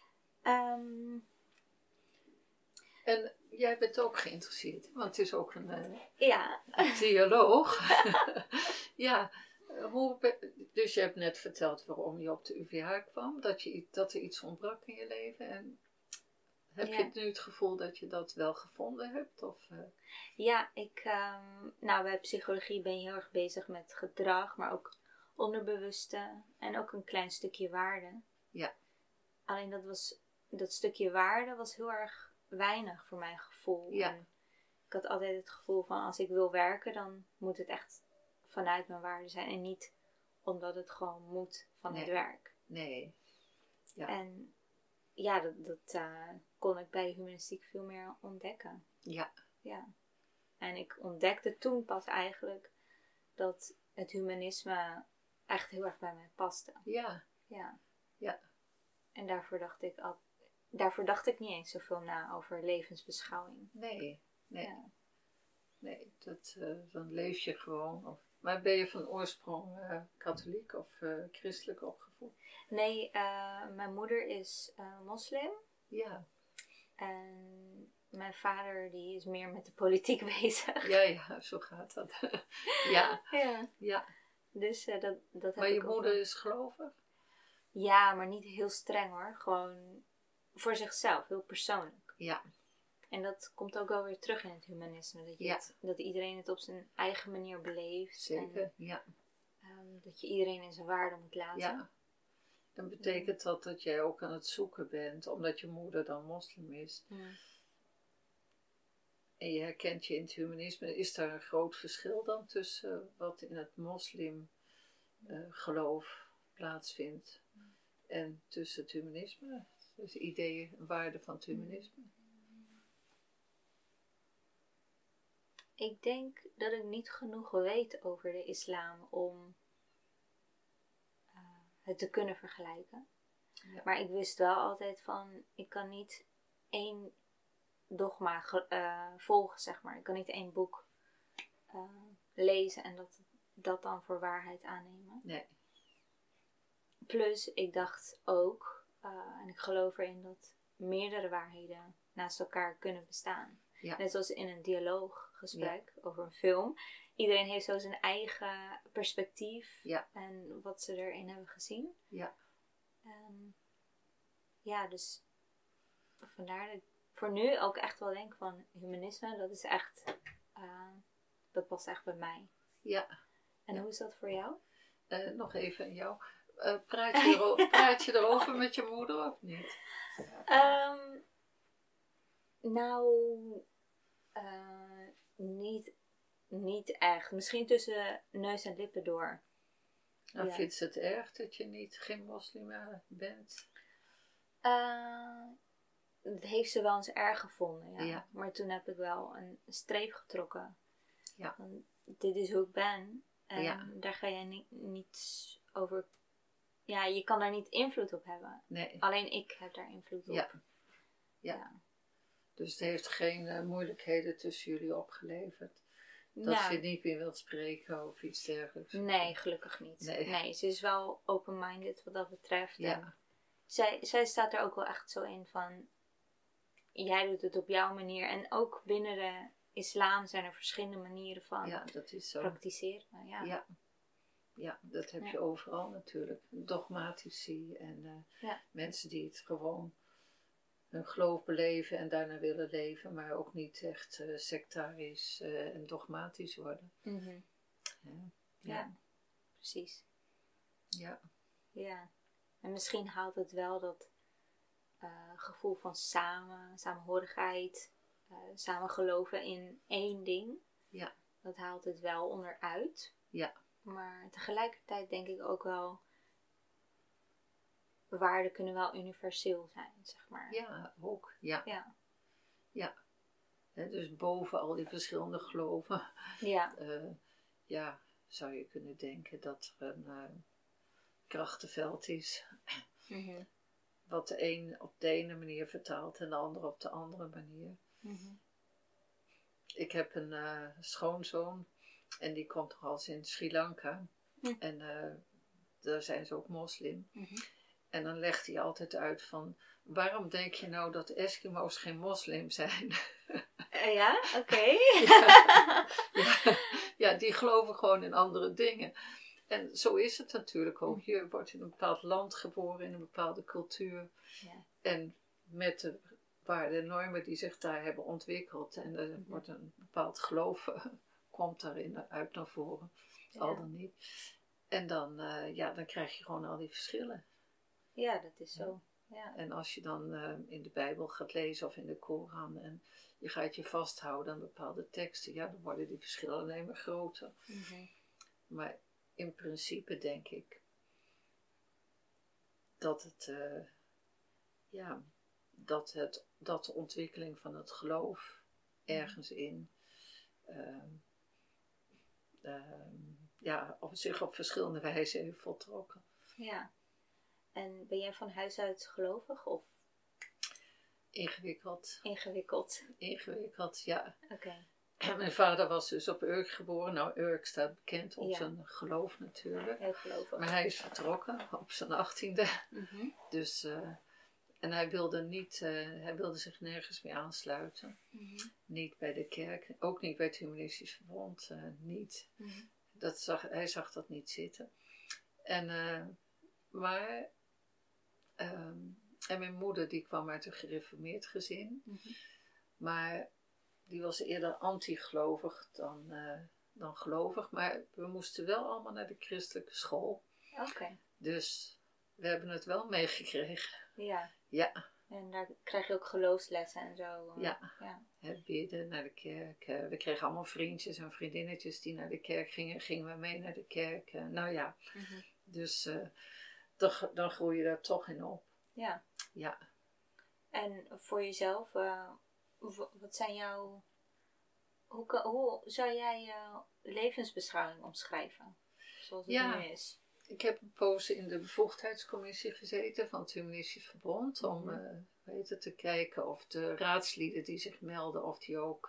En jij bent ook geïnteresseerd, want het is ook een dialoog. Ja, dus je hebt net verteld waarom je op de UvA kwam, dat er iets ontbrak in je leven. En heb je nu het gevoel dat je dat wel gevonden hebt? Of, Ja, bij psychologie ben je heel erg bezig met gedrag, maar ook onderbewuste en ook een klein stukje waarde. Ja. Alleen dat stukje waarde was heel erg weinig voor mijn gevoel. Ja. En ik had altijd het gevoel van als ik wil werken, dan moet het echt vanuit mijn waarde zijn. En niet omdat het gewoon moet van het werk. Nee. Ja. En ja, dat kon ik bij humanistiek veel meer ontdekken. Ja. Ja. En ik ontdekte toen pas eigenlijk dat het humanisme echt heel erg bij mij paste. Ja. Ja. Ja. En daarvoor dacht ik niet eens zoveel na over levensbeschouwing. Nee. Ja. Nee, dan leef je gewoon. Maar ben je van oorsprong katholiek of christelijk opgevoed? Nee, mijn moeder is moslim. Ja. En mijn vader die is meer met de politiek bezig. Ja, zo gaat dat. Ja. Ja. Dus dat heb ik. Maar je moeder is gelovig? Ja, maar niet heel streng hoor. Gewoon voor zichzelf, heel persoonlijk. Ja. En dat komt ook wel weer terug in het humanisme. Dat iedereen het op zijn eigen manier beleeft. Zeker, dat je iedereen in zijn waarde moet laten. Ja. Dan betekent dat jij ook aan het zoeken bent, omdat je moeder dan moslim is. En je herkent je in het humanisme. Is daar een groot verschil dan tussen wat in het moslim geloof plaatsvindt en tussen het humanisme? Dus ideeën en waarden van het humanisme. Ik denk dat ik niet genoeg weet over de islam om het te kunnen vergelijken. Ja. Maar ik wist wel altijd van, ik kan niet één dogma volgen, zeg maar. Ik kan niet één boek lezen en dat dan voor waarheid aannemen. Nee. Plus, ik dacht ook, en ik geloof erin dat meerdere waarheden naast elkaar kunnen bestaan. Ja. Net zoals in een dialooggesprek over een film. Iedereen heeft zo zijn eigen perspectief en wat ze erin hebben gezien. Ja. Dus vandaar dat ik voor nu ook echt wel denk van humanisme, dat is echt, dat past echt bij mij. Ja. En hoe is dat voor jou? Nog even aan jou. Praat je erover met je moeder of niet? niet echt. Misschien tussen neus en lippen door. Nou, Ja. vindt ze het erg dat je geen moslim bent? Dat heeft ze wel eens erg gevonden, ja. Ja. Maar toen heb ik wel een streep getrokken. Ja. Van, dit is hoe ik ben. En Ja. daar ga jij niet over... Ja, je kan daar niet invloed op hebben. Nee. Alleen ik heb daar invloed op. Ja. Dus het heeft geen moeilijkheden tussen jullie opgeleverd? Dat Nou, je niet meer wilt spreken of iets dergelijks? nee, gelukkig niet. Nee. Nee, ze is wel open-minded wat dat betreft. Ja. En zij staat er ook wel echt zo in van... Jij doet het op jouw manier. En ook binnen de islam zijn er verschillende manieren van Ja, dat is zo. praktiseren. Ja. Ja. Ja, dat heb Ja. je overal natuurlijk. Dogmatici en Ja. mensen die het gewoon hun geloof beleven en daarna willen leven, maar ook niet echt sectarisch en dogmatisch worden. Mhm. Ja. Ja, precies. Ja. Ja. En misschien haalt het wel dat gevoel van samenhorigheid, samen geloven in één ding. Ja. Dat haalt het wel onderuit. Ja. Maar tegelijkertijd denk ik ook wel, waarden kunnen wel universeel zijn, zeg maar. Ja, ook. Ja. Ja. Ja. Hè, dus boven al die verschillende geloven, Ja. ja, zou je kunnen denken dat er een krachtenveld is. Mhm. Wat de een op de ene manier vertaalt en de ander op de andere manier. Mhm. Ik heb een schoonzoon en die komt toch als in Sri Lanka. Hm. En daar zijn ze ook moslim. Mhm. En dan legt hij altijd uit van, waarom denk je nou dat Eskimo's geen moslim zijn? Ja, oké. Ja, die geloven gewoon in andere dingen. En zo is het natuurlijk ook. Je wordt in een bepaald land geboren, in een bepaalde cultuur. Ja. En met de waarden en normen die zich daar hebben ontwikkeld. En er wordt een bepaald geloof, komt daarin uit naar voren. Al dan niet. En dan, dan krijg je gewoon al die verschillen. Ja, dat is zo. Ja. En als je dan in de Bijbel gaat lezen of in de Koran en je gaat je vasthouden aan bepaalde teksten, ja, dan worden die verschillen alleen maar groter. Mhm. Maar in principe denk ik dat dat de ontwikkeling van het geloof ergens in zich op verschillende wijzen heeft voltrokken. Ja. En ben jij van huis uit gelovig of Ingewikkeld, ja. Oké. Mijn vader was dus op Urk geboren. Nou, Urk staat bekend om Ja. zijn geloof natuurlijk. Heel gelovig. Maar hij is vertrokken op zijn 18e. Mhm. Dus, en hij wilde zich nergens meer aansluiten. Mhm. Niet bij de kerk, ook niet bij het Humanistisch Verbond, niet. Mhm. Hij zag dat niet zitten. En mijn moeder die kwam uit een gereformeerd gezin. Mhm. Maar die was eerder anti-gelovig dan gelovig. Maar we moesten wel allemaal naar de christelijke school. Oké. Dus we hebben het wel meegekregen. Ja. Ja. En daar krijg je ook geloofslessen en zo. Ja. Ja. Het bidden naar de kerk. We kregen allemaal vriendjes en vriendinnetjes die naar de kerk gingen. Gingen we mee naar de kerk. Nou ja. Mhm. Dus dan groei je daar toch in op. Ja. Ja. En voor jezelf, wat zijn jouw... Hoe zou jij jouw levensbeschouwing omschrijven? Zoals het Ja. nu is. Ik heb een poos in de bevoegdheidscommissie gezeten van het Humanistisch Verbond. Om te kijken of de raadsleden die zich melden, of die ook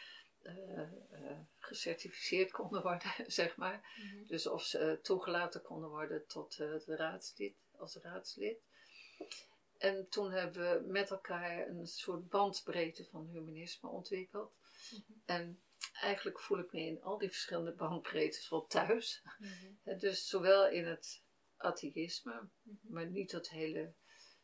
gecertificeerd konden worden, zeg maar. Mhm. Dus of ze toegelaten konden worden tot als raadslid. En toen hebben we met elkaar een soort bandbreedte van humanisme ontwikkeld. Mhm. En eigenlijk voel ik me in al die verschillende bandbreedtes wel thuis. Mhm. Dus zowel in het atheïsme, Mhm. maar niet het hele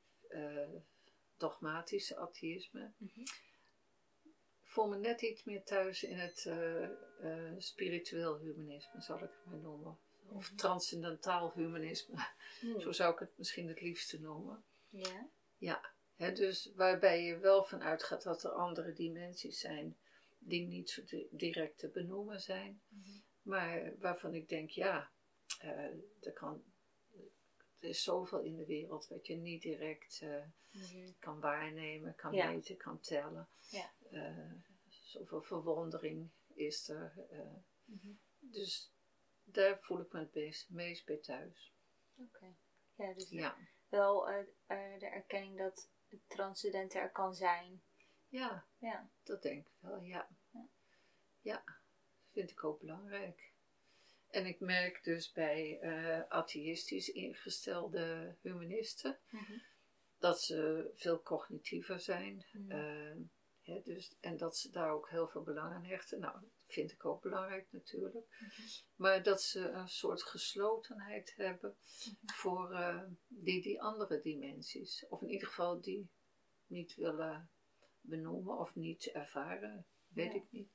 dogmatische atheïsme. Mhm. Ik voel me net iets meer thuis in het spiritueel humanisme, zal ik het maar noemen. Of transcendentaal humanisme. Mhm. Zo zou ik het misschien het liefste noemen. Ja. Ja, dus waarbij je wel van uitgaat dat er andere dimensies zijn die niet zo direct te benoemen zijn. Maar waarvan ik denk, ja, er is zoveel in de wereld wat je niet direct kan waarnemen, kan meten, kan tellen. Ja. Zoveel verwondering is er. Dus daar voel ik me het meest bij thuis. Oké. Ja, dus wel de erkenning dat het transcendente er kan zijn. Ja, dat denk ik wel, ja, vind ik ook belangrijk. En ik merk dus bij atheïstisch ingestelde humanisten dat ze veel cognitiever zijn. Dus, en dat ze daar ook heel veel belang aan hechten. Nou, dat vind ik ook belangrijk natuurlijk. Maar dat ze een soort geslotenheid hebben voor die andere dimensies. Of in ieder geval die niet willen benoemen of niet ervaren. Weet ik niet.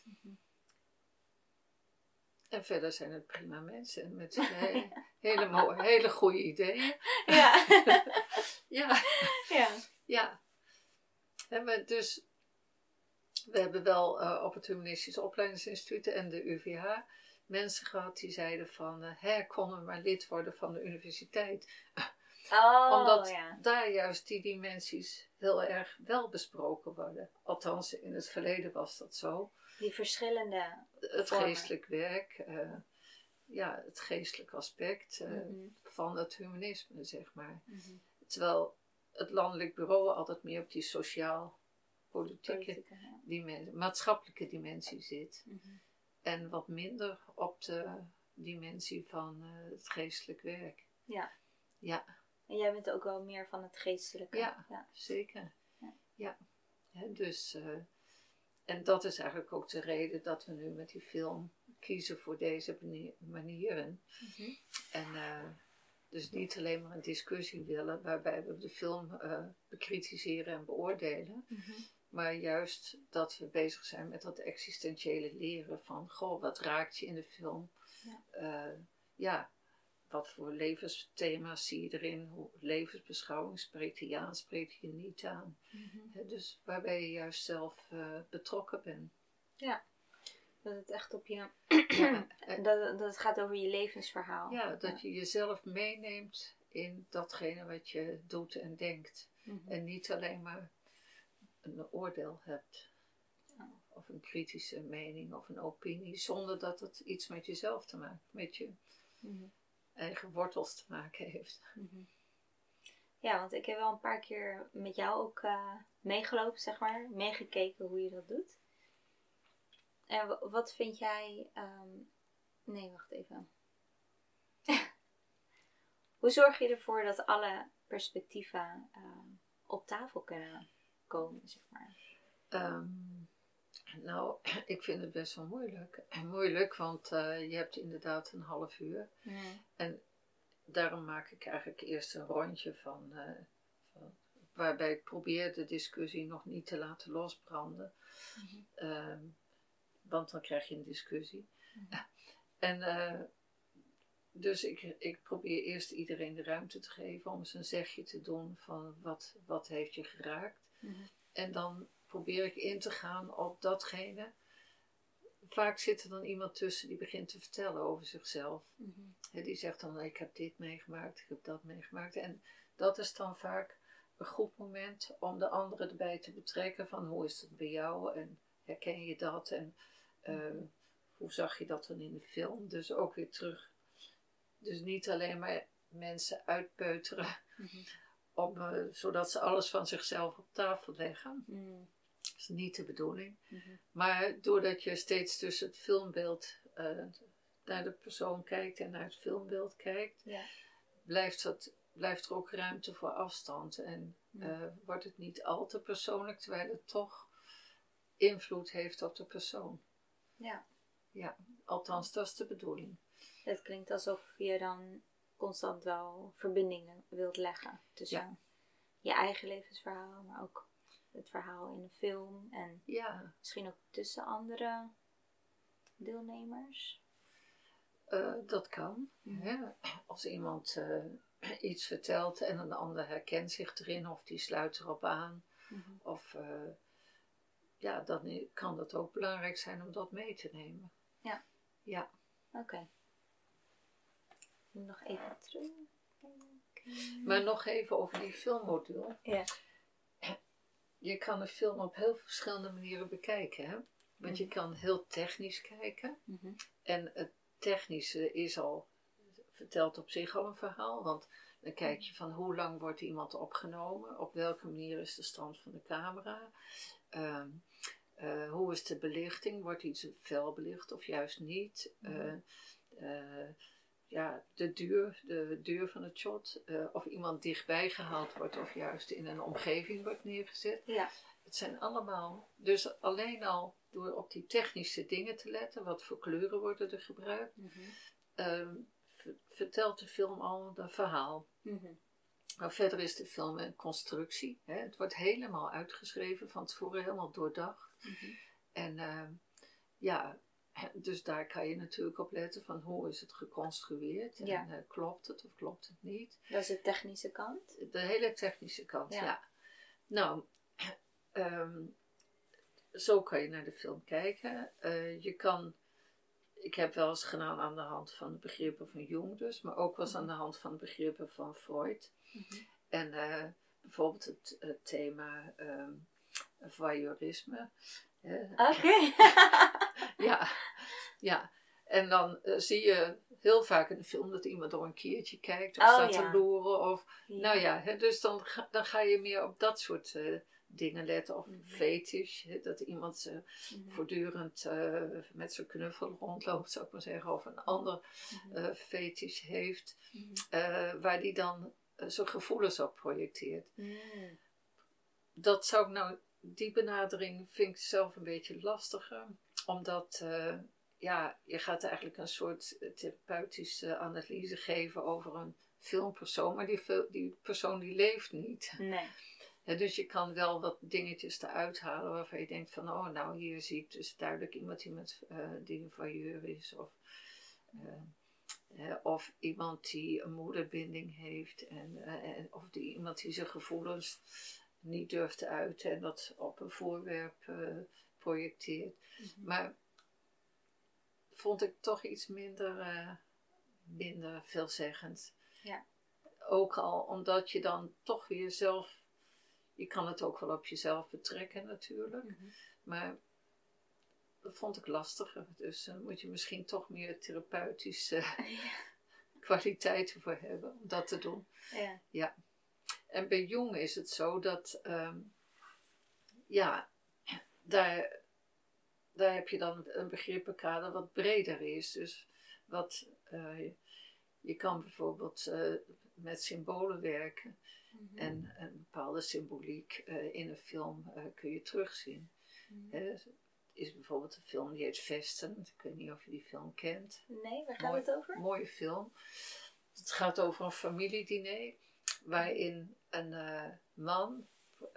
En verder zijn het prima mensen met hele goede ideeën. Ja. Ja. En we hebben wel op het Humanistische Opleidingsinstituut en de UvH mensen gehad die zeiden van, konden we maar lid worden van de universiteit. Omdat daar juist die dimensies heel erg wel besproken worden. Althans, in het verleden was dat zo. Die verschillende het vormen. Geestelijk werk, het geestelijk aspect van het humanisme, zeg maar. Terwijl het landelijk bureau altijd meer op die sociaal-politieke maatschappelijke dimensie zit. En wat minder op de dimensie van het geestelijk werk. Ja. En jij bent ook wel meer van het geestelijke. Ja. Zeker. Ja. Dus, en dat is eigenlijk ook de reden dat we nu met die film kiezen voor deze manieren. En dus niet alleen maar een discussie willen waarbij we de film bekritiseren en beoordelen. Maar juist dat we bezig zijn met dat existentiële leren van, wat raakt je in de film? Wat voor levensthema's zie je erin? Hoe levensbeschouwing spreekt hij aan, spreekt hij niet aan? Dus waarbij je juist zelf betrokken bent. Ja, dat het echt op je... dat het gaat over je levensverhaal. Ja, dat je jezelf meeneemt in datgene wat je doet en denkt. En niet alleen maar een oordeel hebt. Of een kritische mening of een opinie. Zonder dat het iets met jezelf te maken, met je eigen wortels te maken heeft. Ja, want ik heb wel een paar keer met jou ook meegelopen, zeg maar. Meegekeken hoe je dat doet. En wat vind jij... Nee, wacht even. Hoe zorg je ervoor dat alle perspectieven op tafel kunnen komen, zeg maar? Nou, ik vind het best wel moeilijk. Moeilijk, want je hebt inderdaad een half uur. En daarom maak ik eigenlijk eerst een rondje van waarbij ik probeer de discussie nog niet te laten losbranden. Want dan krijg je een discussie. En dus ik probeer eerst iedereen de ruimte te geven om eens een zegje te doen van wat heeft je geraakt. En dan probeer ik in te gaan op datgene. Vaak zit er dan iemand tussen die begint te vertellen over zichzelf. Die zegt dan, ik heb dit meegemaakt, ik heb dat meegemaakt. En dat is dan vaak een goed moment om de anderen erbij te betrekken. Van hoe is het bij jou en herken je dat? En hoe zag je dat dan in de film? Dus ook weer terug. Dus niet alleen maar mensen uitpeuteren. Zodat ze alles van zichzelf op tafel leggen. Dat is niet de bedoeling. Maar doordat je steeds tussen het filmbeeld naar de persoon kijkt en naar het filmbeeld kijkt, blijft er ook ruimte voor afstand. En wordt het niet al te persoonlijk, terwijl het toch invloed heeft op de persoon. Ja, althans dat is de bedoeling. Het klinkt alsof je dan constant wel verbindingen wilt leggen tussen je eigen levensverhaal, maar ook het verhaal in de film en misschien ook tussen andere deelnemers. Dat kan. Als iemand iets vertelt en een ander herkent zich erin of die sluit erop aan. Of ja, dan kan het ook belangrijk zijn om dat mee te nemen. Ja. Ja. Oké. Nog even terug. Maar nog even over die filmmodule. Ja. Je kan een film op heel verschillende manieren bekijken. Hè? Want je kan heel technisch kijken. En het technische vertelt op zich al een verhaal. Want dan kijk je van hoe lang wordt iemand opgenomen. Op welke manier is de stand van de camera. Hoe is de belichting? Wordt iets fel belicht of juist niet? De duur van het shot. Of iemand dichtbij gehaald wordt of juist in een omgeving wordt neergezet. Ja. Het zijn allemaal, dus alleen al door op die technische dingen te letten, wat voor kleuren worden er gebruikt, vertelt de film al een verhaal. Maar verder is de film een constructie. Hè? Het wordt helemaal uitgeschreven, van tevoren helemaal doordacht. En dus daar kan je natuurlijk op letten van hoe is het geconstrueerd. En klopt het of klopt het niet. Dat is de technische kant? De hele technische kant, ja. Nou, zo kan je naar de film kijken. Ik heb wel eens gedaan aan de hand van de begrippen van Jung dus, maar ook wel eens aan de hand van de begrippen van Freud. En bijvoorbeeld het thema voyeurisme. Oké. Ja. En dan zie je heel vaak in de film dat iemand door een keertje kijkt of staat te loeren. Of, nou ja, dus dan ga je meer op dat soort dingen letten. Of fetish, dat iemand voortdurend met zijn knuffel rondloopt, zou ik maar zeggen. Of een ander fetish heeft, waar die dan zijn gevoelens op projecteert. Dat zou ik nou, die benadering vind ik zelf een beetje lastiger. Omdat, je gaat eigenlijk een soort therapeutische analyse geven over een filmpersoon. Maar die persoon die leeft niet. Nee. Dus je kan wel wat dingetjes eruit halen waarvan je denkt van, oh nou hier zie ik dus duidelijk iemand die een voyeur is. Of iemand die een moederbinding heeft. Of iemand die zijn gevoelens niet durft te uiten en dat op een voorwerp projecteert. Maar vond ik toch iets minder veelzeggend. Ja. Ook al omdat je dan toch weer zelf, je kan het ook wel op jezelf betrekken natuurlijk, maar dat vond ik lastiger. Dus dan moet je misschien toch meer therapeutische kwaliteiten voor hebben om dat te doen. Ja. En bij Jung is het zo dat, daar heb je dan een begrippenkader wat breder is. Dus je kan bijvoorbeeld met symbolen werken. En een bepaalde symboliek in een film kun je terugzien. Is bijvoorbeeld een film die heet Vesten. Ik weet niet of je die film kent. Nee, waar gaat het over? Mooie film. Het gaat over een familiediner waarin een man,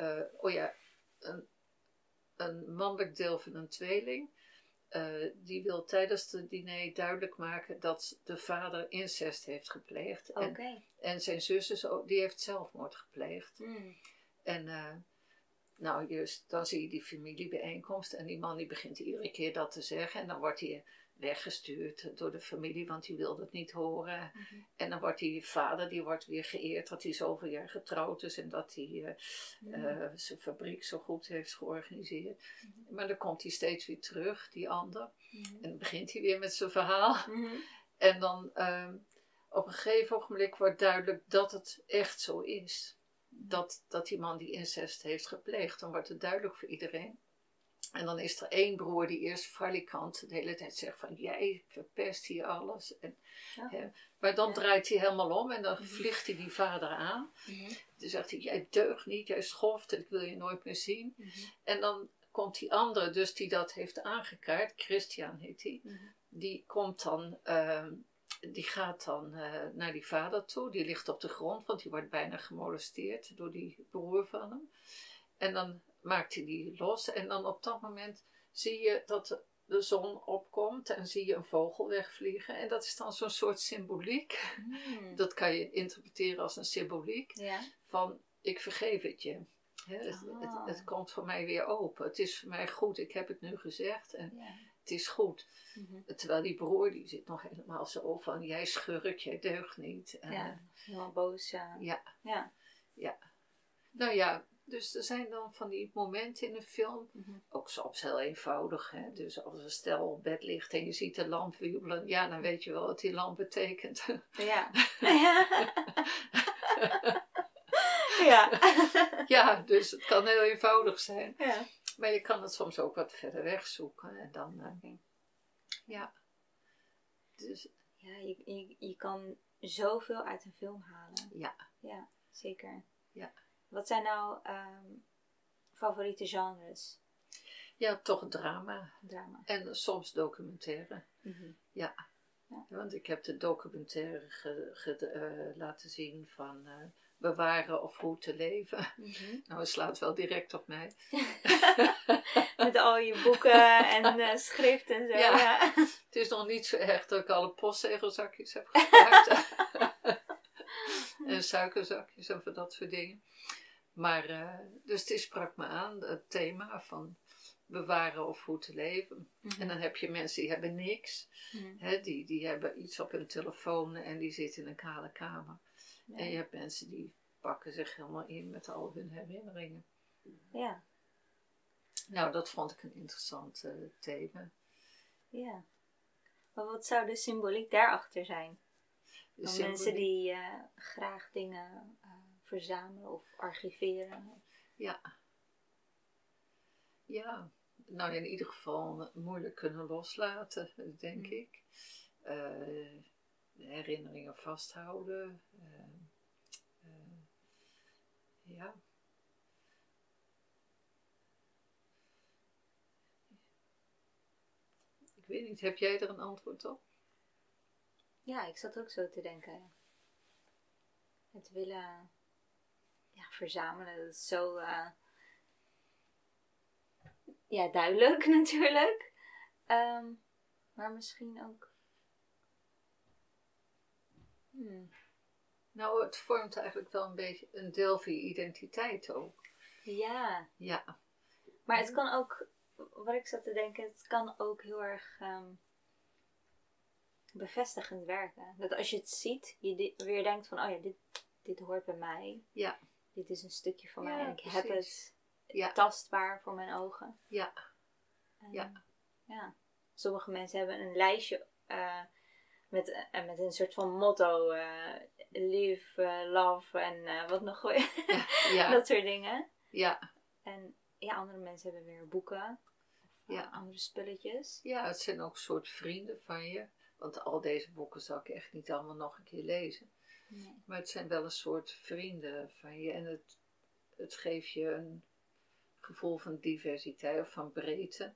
een mannelijk deel van een tweeling, die wil tijdens het diner duidelijk maken dat de vader incest heeft gepleegd. En zijn zus die heeft zelfmoord gepleegd. En dan zie je die familiebijeenkomst en die man die begint iedere keer dat te zeggen. En dan wordt hij weggestuurd door de familie, want die wilde het niet horen. En dan wordt die vader, die wordt weer geëerd dat hij zoveel jaar getrouwd is en dat hij zijn fabriek zo goed heeft georganiseerd. Maar dan komt hij steeds weer terug, die ander. En dan begint hij weer met zijn verhaal. En dan op een gegeven ogenblik wordt duidelijk dat het echt zo is. Dat die man die incest heeft gepleegd, dan wordt het duidelijk voor iedereen. En dan is er één broer die eerst falikant de hele tijd zegt van, jij verpest hier alles. Maar dan draait hij helemaal om en dan vliegt hij die vader aan. Dan zegt hij, jij deugt niet, jij schoft, ik wil je nooit meer zien. En dan komt die andere, dus die dat heeft aangekaart, Christian heet die. Die komt dan, die gaat dan naar die vader toe. Die ligt op de grond, want die wordt bijna gemolesteerd door die broer van hem. En dan maakt hij die los. En dan op dat moment zie je dat de zon opkomt en zie je een vogel wegvliegen. En dat is dan zo'n soort symboliek. Dat kan je interpreteren als een symboliek van ik vergeef het je. Het komt voor mij weer open. Het is voor mij goed. Ik heb het nu gezegd en het is goed. Terwijl die broer die zit nog helemaal zo van jij schurk, jij deugt niet. Helemaal boos. Ja. Nou ja, dus er zijn dan van die momenten in een film, ook soms heel eenvoudig. Hè? Dus als een stel op bed ligt en je ziet de lamp wiebelen, ja, dan weet je wel wat die lamp betekent. Ja. Ja, dus het kan heel eenvoudig zijn. Ja. Maar je kan het soms ook wat verder weg zoeken. En dan, ja. Dus, Ja, je kan zoveel uit een film halen. Ja, zeker. Ja. Wat zijn nou favoriete genres? Ja, toch drama. Drama. En soms documentaire. Ja. Want ik heb de documentaire laten zien van bewaren of hoe te leven. Nou, het slaat wel direct op mij. Met al je boeken en schrift en zo. Ja. Het is nog niet zo erg dat ik alle postzegelzakjes heb gebruikt. En suikerzakjes en van dat soort dingen. Maar, dus het sprak me aan, het thema van bewaren of hoe te leven. En dan heb je mensen die hebben niks. Hè, die hebben iets op hun telefoon en die zitten in een kale kamer. Ja. En je hebt mensen die pakken zich helemaal in met al hun herinneringen. Ja. Nou, dat vond ik een interessant thema. Ja. Maar wat zou de symboliek daarachter zijn? Van mensen die graag dingen verzamelen of archiveren? Ja. Ja. Nou, in ieder geval moeilijk kunnen loslaten, denk ik. Herinneringen vasthouden. Ja. Ik weet niet, heb jij er een antwoord op? Ja, ik zat ook zo te denken. Het willen verzamelen, dat is zo duidelijk natuurlijk. Maar misschien ook... Nou, het vormt eigenlijk wel een beetje een deel van je identiteit ook. Ja. Ja. Maar het kan ook, wat ik zat te denken, het kan ook heel erg bevestigend werken. Dat als je het ziet, je weer denkt van, oh ja, dit hoort bij mij. Ja. Dit is een stukje van mij en ik precies. heb het tastbaar voor mijn ogen. Ja. Ja. Sommige mensen hebben een lijstje met een soort van motto. Live, love en wat nog weer. Dat soort dingen. Ja. En andere mensen hebben weer boeken. Of andere spulletjes. Ja, het zijn ook soort vrienden van je. Want al deze boeken zou ik echt niet allemaal nog een keer lezen. Nee. Maar het zijn wel een soort vrienden van je. En het geeft je een gevoel van diversiteit of van breedte.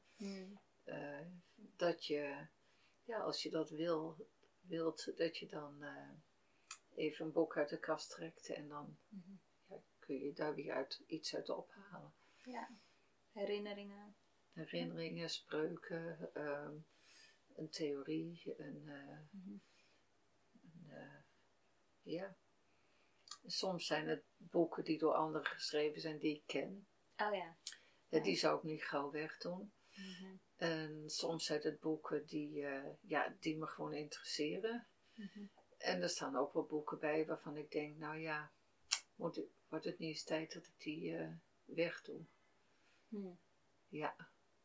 Dat je, als je dat wilt, dat je dan even een boek uit de kast trekt. En dan kun je daar weer iets uit ophalen. Ja, herinneringen. Herinneringen, spreuken, een theorie, Soms zijn het boeken die door anderen geschreven zijn die ik ken. Oh ja. Die zou ik niet gauw wegdoen. En soms zijn het boeken die me gewoon interesseren. En er staan ook wel boeken bij waarvan ik denk, nou ja, wordt het niet eens tijd dat ik die wegdoe? Ja.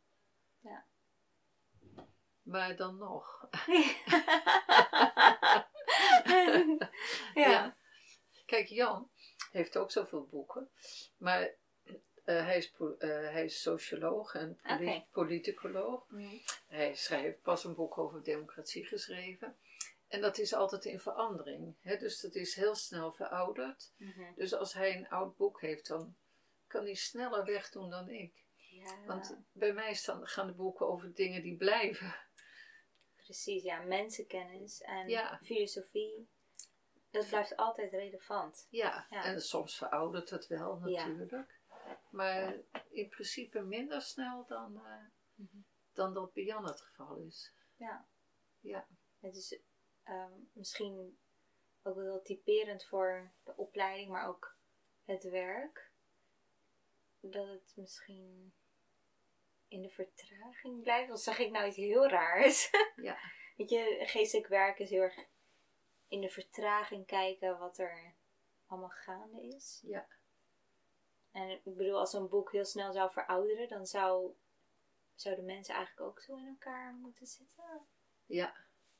Maar dan nog. Ja. Kijk, Jan heeft ook zoveel boeken. Maar hij is socioloog en politicoloog. Hij heeft pas een boek over democratie geschreven. En dat is altijd in verandering. Hè? Dus dat is heel snel verouderd. Dus als hij een oud boek heeft, dan kan hij sneller wegdoen dan ik. Ja. Want bij mij gaan de boeken over dingen die blijven. Precies, ja. Mensenkennis en filosofie. Dat blijft altijd relevant. Ja, en soms veroudert het wel natuurlijk. Maar in principe minder snel dan dat bij Jan het geval is. Ja. Het is misschien ook wel typerend voor de opleiding, maar ook het werk. dat het misschien in de vertraging blijft. Of zeg ik nou iets heel raars? Ja. Weet je, geestelijk werk is heel erg in de vertraging kijken wat er allemaal gaande is. Ja. En ik bedoel, als een boek heel snel zou verouderen, dan zouden mensen eigenlijk ook zo in elkaar moeten zitten. Ja.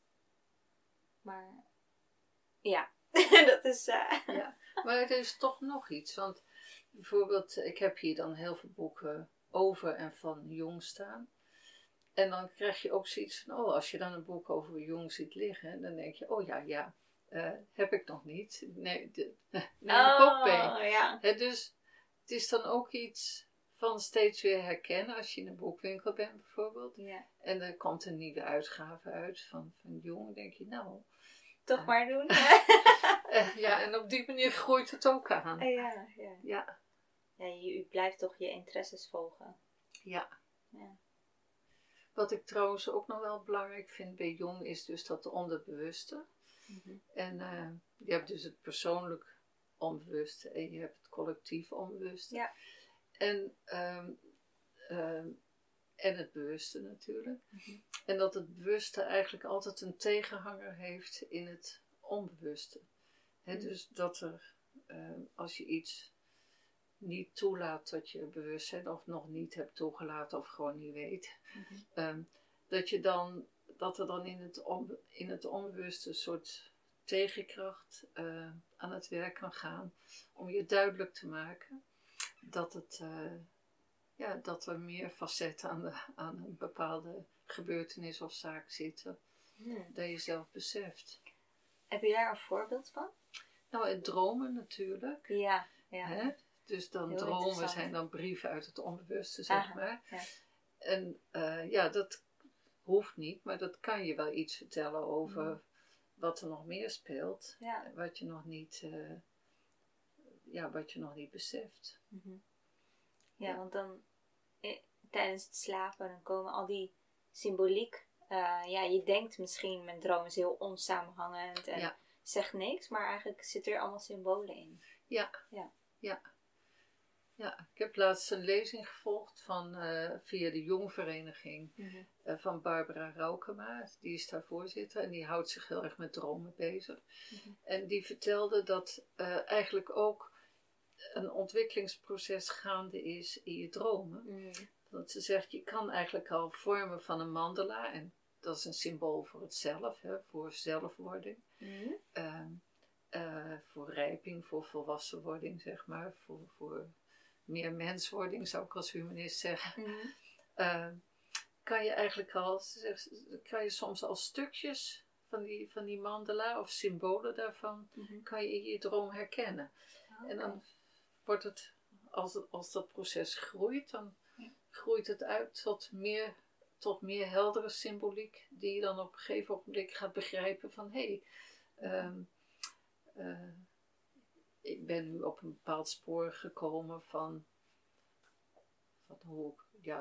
Maar ja, dat is... Ja. Maar er is toch nog iets. Want bijvoorbeeld, ik heb hier dan heel veel boeken over en van Jung staan. En dan krijg je ook zoiets van, als je dan een boek over Jung ziet liggen, dan denk je, ja, heb ik nog niet. Nee, neem ik ook mee. Ja. Dus het is dan ook iets van steeds weer herkennen als je in een boekwinkel bent bijvoorbeeld. Ja. En er komt een nieuwe uitgave uit van Jung, denk je, nou... Toch maar doen. Ja, en op die manier groeit het ook aan. Ja. Ja. Ja, je blijft toch je interesses volgen. Ja. Ja. Wat ik trouwens ook nog wel belangrijk vind bij Jung is dus dat onderbewuste. Mm-hmm. En je hebt dus het persoonlijk onbewuste en je hebt het collectief onbewuste. Ja. En het bewuste natuurlijk. Mm-hmm. En dat het bewuste eigenlijk altijd een tegenhanger heeft in het onbewuste. Dus dat er, als je iets niet toelaat tot je bewustzijn of nog niet hebt toegelaten of gewoon niet weet, Mm-hmm. dat er dan in het onbewuste een soort tegenkracht aan het werk kan gaan om je duidelijk te maken dat er meer facetten aan een bepaalde gebeurtenis of zaak zitten dat je zelf beseft. Heb je daar een voorbeeld van? Nou, het dromen natuurlijk. Ja. Hè? Dus dan Heel dromen interessant. zijn dan brieven uit het onbewuste, zeg maar. Ja. En dat hoeft niet, maar dat kan je wel iets vertellen over wat er nog meer speelt. Ja. Wat je nog niet beseft. Mm-hmm. Ja, want dan tijdens het slapen dan komen al die symboliek. Je denkt misschien mijn droom is heel onsamenhangend en zegt niks, maar eigenlijk zitten er allemaal symbolen in. Ja. Ik heb laatst een lezing gevolgd via de Jongvereniging van Barbara Raukema. Die is daar voorzitter en die houdt zich heel erg met dromen bezig. Mm-hmm. En die vertelde dat eigenlijk ook een ontwikkelingsproces gaande is in je dromen. Mm. Want ze zegt, je kan eigenlijk al vormen van een mandala. En dat is een symbool voor het zelf, voor zelfwording. Mm. Voor rijping, voor volwassenwording, zeg maar. Voor meer menswording, zou ik als humanist zeggen. Mm. Kan je eigenlijk kan je soms al stukjes van die mandala of symbolen daarvan, kan je in je droom herkennen. Okay. En dan wordt het, als dat proces groeit, dan groeit het uit tot meer heldere symboliek, die je dan op een gegeven moment gaat begrijpen van, ik ben nu op een bepaald spoor gekomen van hoe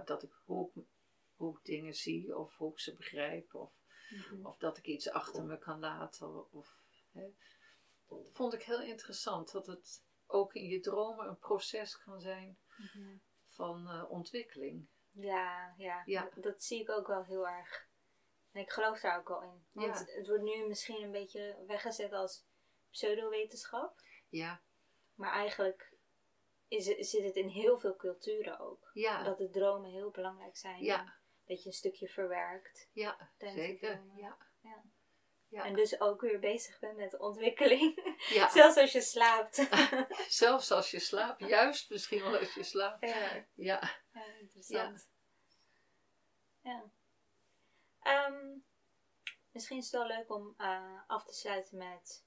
ik dingen zie, of hoe ik ze begrijp, of dat ik iets achter me kan laten. Dat vond ik heel interessant, dat het ook in je dromen een proces kan zijn van ontwikkeling. Ja. Dat zie ik ook wel heel erg. En ik geloof daar ook wel in. Want het wordt nu misschien een beetje weggezet als pseudowetenschap. Ja. Maar eigenlijk zit het in heel veel culturen ook. Ja. Dat de dromen heel belangrijk zijn. Ja. Dat je een stukje verwerkt. Ja, zeker. Ja. En dus ook weer bezig bent met ontwikkeling. Ja. Zelfs als je slaapt. Zelfs als je slaapt. Juist misschien wel als je slaapt. Ja. Ja, interessant. Ja. Misschien is het wel leuk om af te sluiten met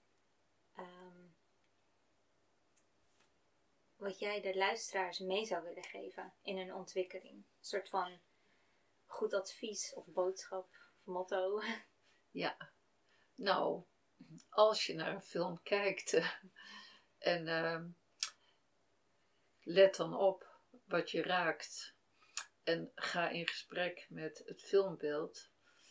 wat jij de luisteraars mee zou willen geven in een ontwikkeling. Een soort van goed advies of boodschap of motto. Ja. Nou, als je naar een film kijkt en let dan op wat je raakt en ga in gesprek met het filmbeeld.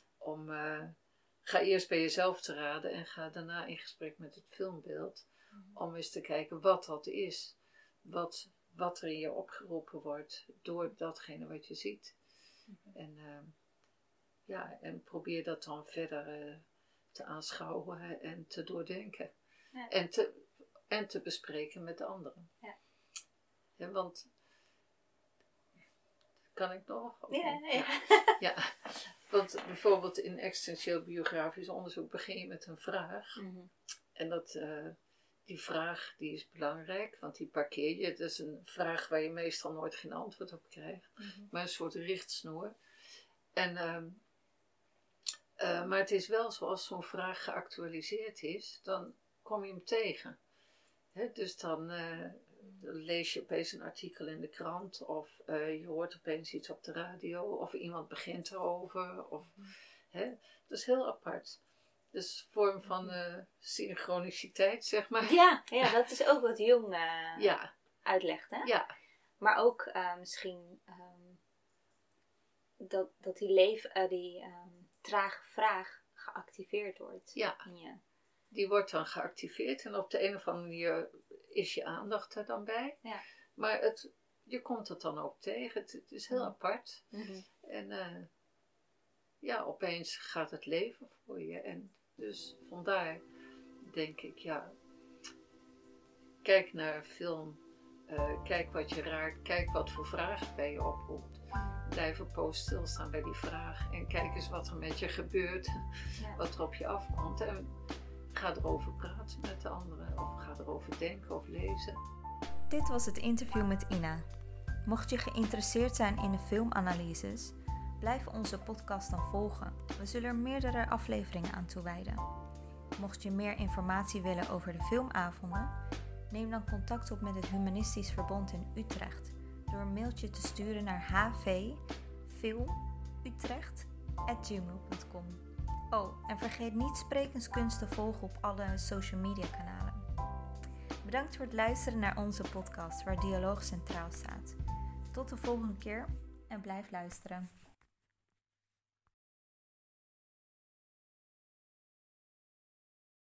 Ga eerst bij jezelf te raden en ga daarna in gesprek met het filmbeeld om eens te kijken wat dat is. wat er in je opgeroepen wordt door datgene wat je ziet. En en probeer dat dan verder te aanschouwen en te doordenken. Ja. En te bespreken met anderen. Ja. Ja, want, kan ik nog? Ja, want bijvoorbeeld in existentieel biografisch onderzoek begin je met een vraag. Mm-hmm. En die vraag die is belangrijk, want die parkeer je. Het is een vraag waar je meestal nooit geen antwoord op krijgt. Mm-hmm. Maar een soort richtsnoer. Maar het is wel zo, als zo'n vraag geactualiseerd is, dan kom je hem tegen. Dus dan lees je opeens een artikel in de krant, of je hoort opeens iets op de radio, of iemand begint erover. Dat is heel apart. Dus een vorm van synchroniciteit, zeg maar. Ja, dat is ook wat Jung uitlegt, hè? Ja. Maar ook misschien dat die trage vraag geactiveerd wordt. Ja. Ja. Die wordt dan geactiveerd en op de een of andere manier is je aandacht er dan bij. Ja. Maar je komt het dan ook tegen. Het is heel apart. Mm-hmm. En opeens gaat het leven voor je. En dus vandaar denk ik, kijk naar een film. Kijk wat je raakt. Kijk wat voor vragen bij je oproept. Blijf een poos stilstaan bij die vraag. En kijk eens wat er met je gebeurt. Ja. Wat er op je afkomt. En ga erover praten met de anderen. Of ga erover denken of lezen. Dit was het interview met Ina. Mocht je geïnteresseerd zijn in de filmanalyses, blijf onze podcast dan volgen. We zullen er meerdere afleveringen aan toewijden. Mocht je meer informatie willen over de filmavonden, neem dan contact op met het Humanistisch Verbond in Utrecht door een mailtje te sturen naar hvfilmutrecht@gmail.com. Oh, en vergeet niet Sprekenskunst te volgen op alle social media kanalen. Bedankt voor het luisteren naar onze podcast waar dialoog centraal staat. Tot de volgende keer en blijf luisteren.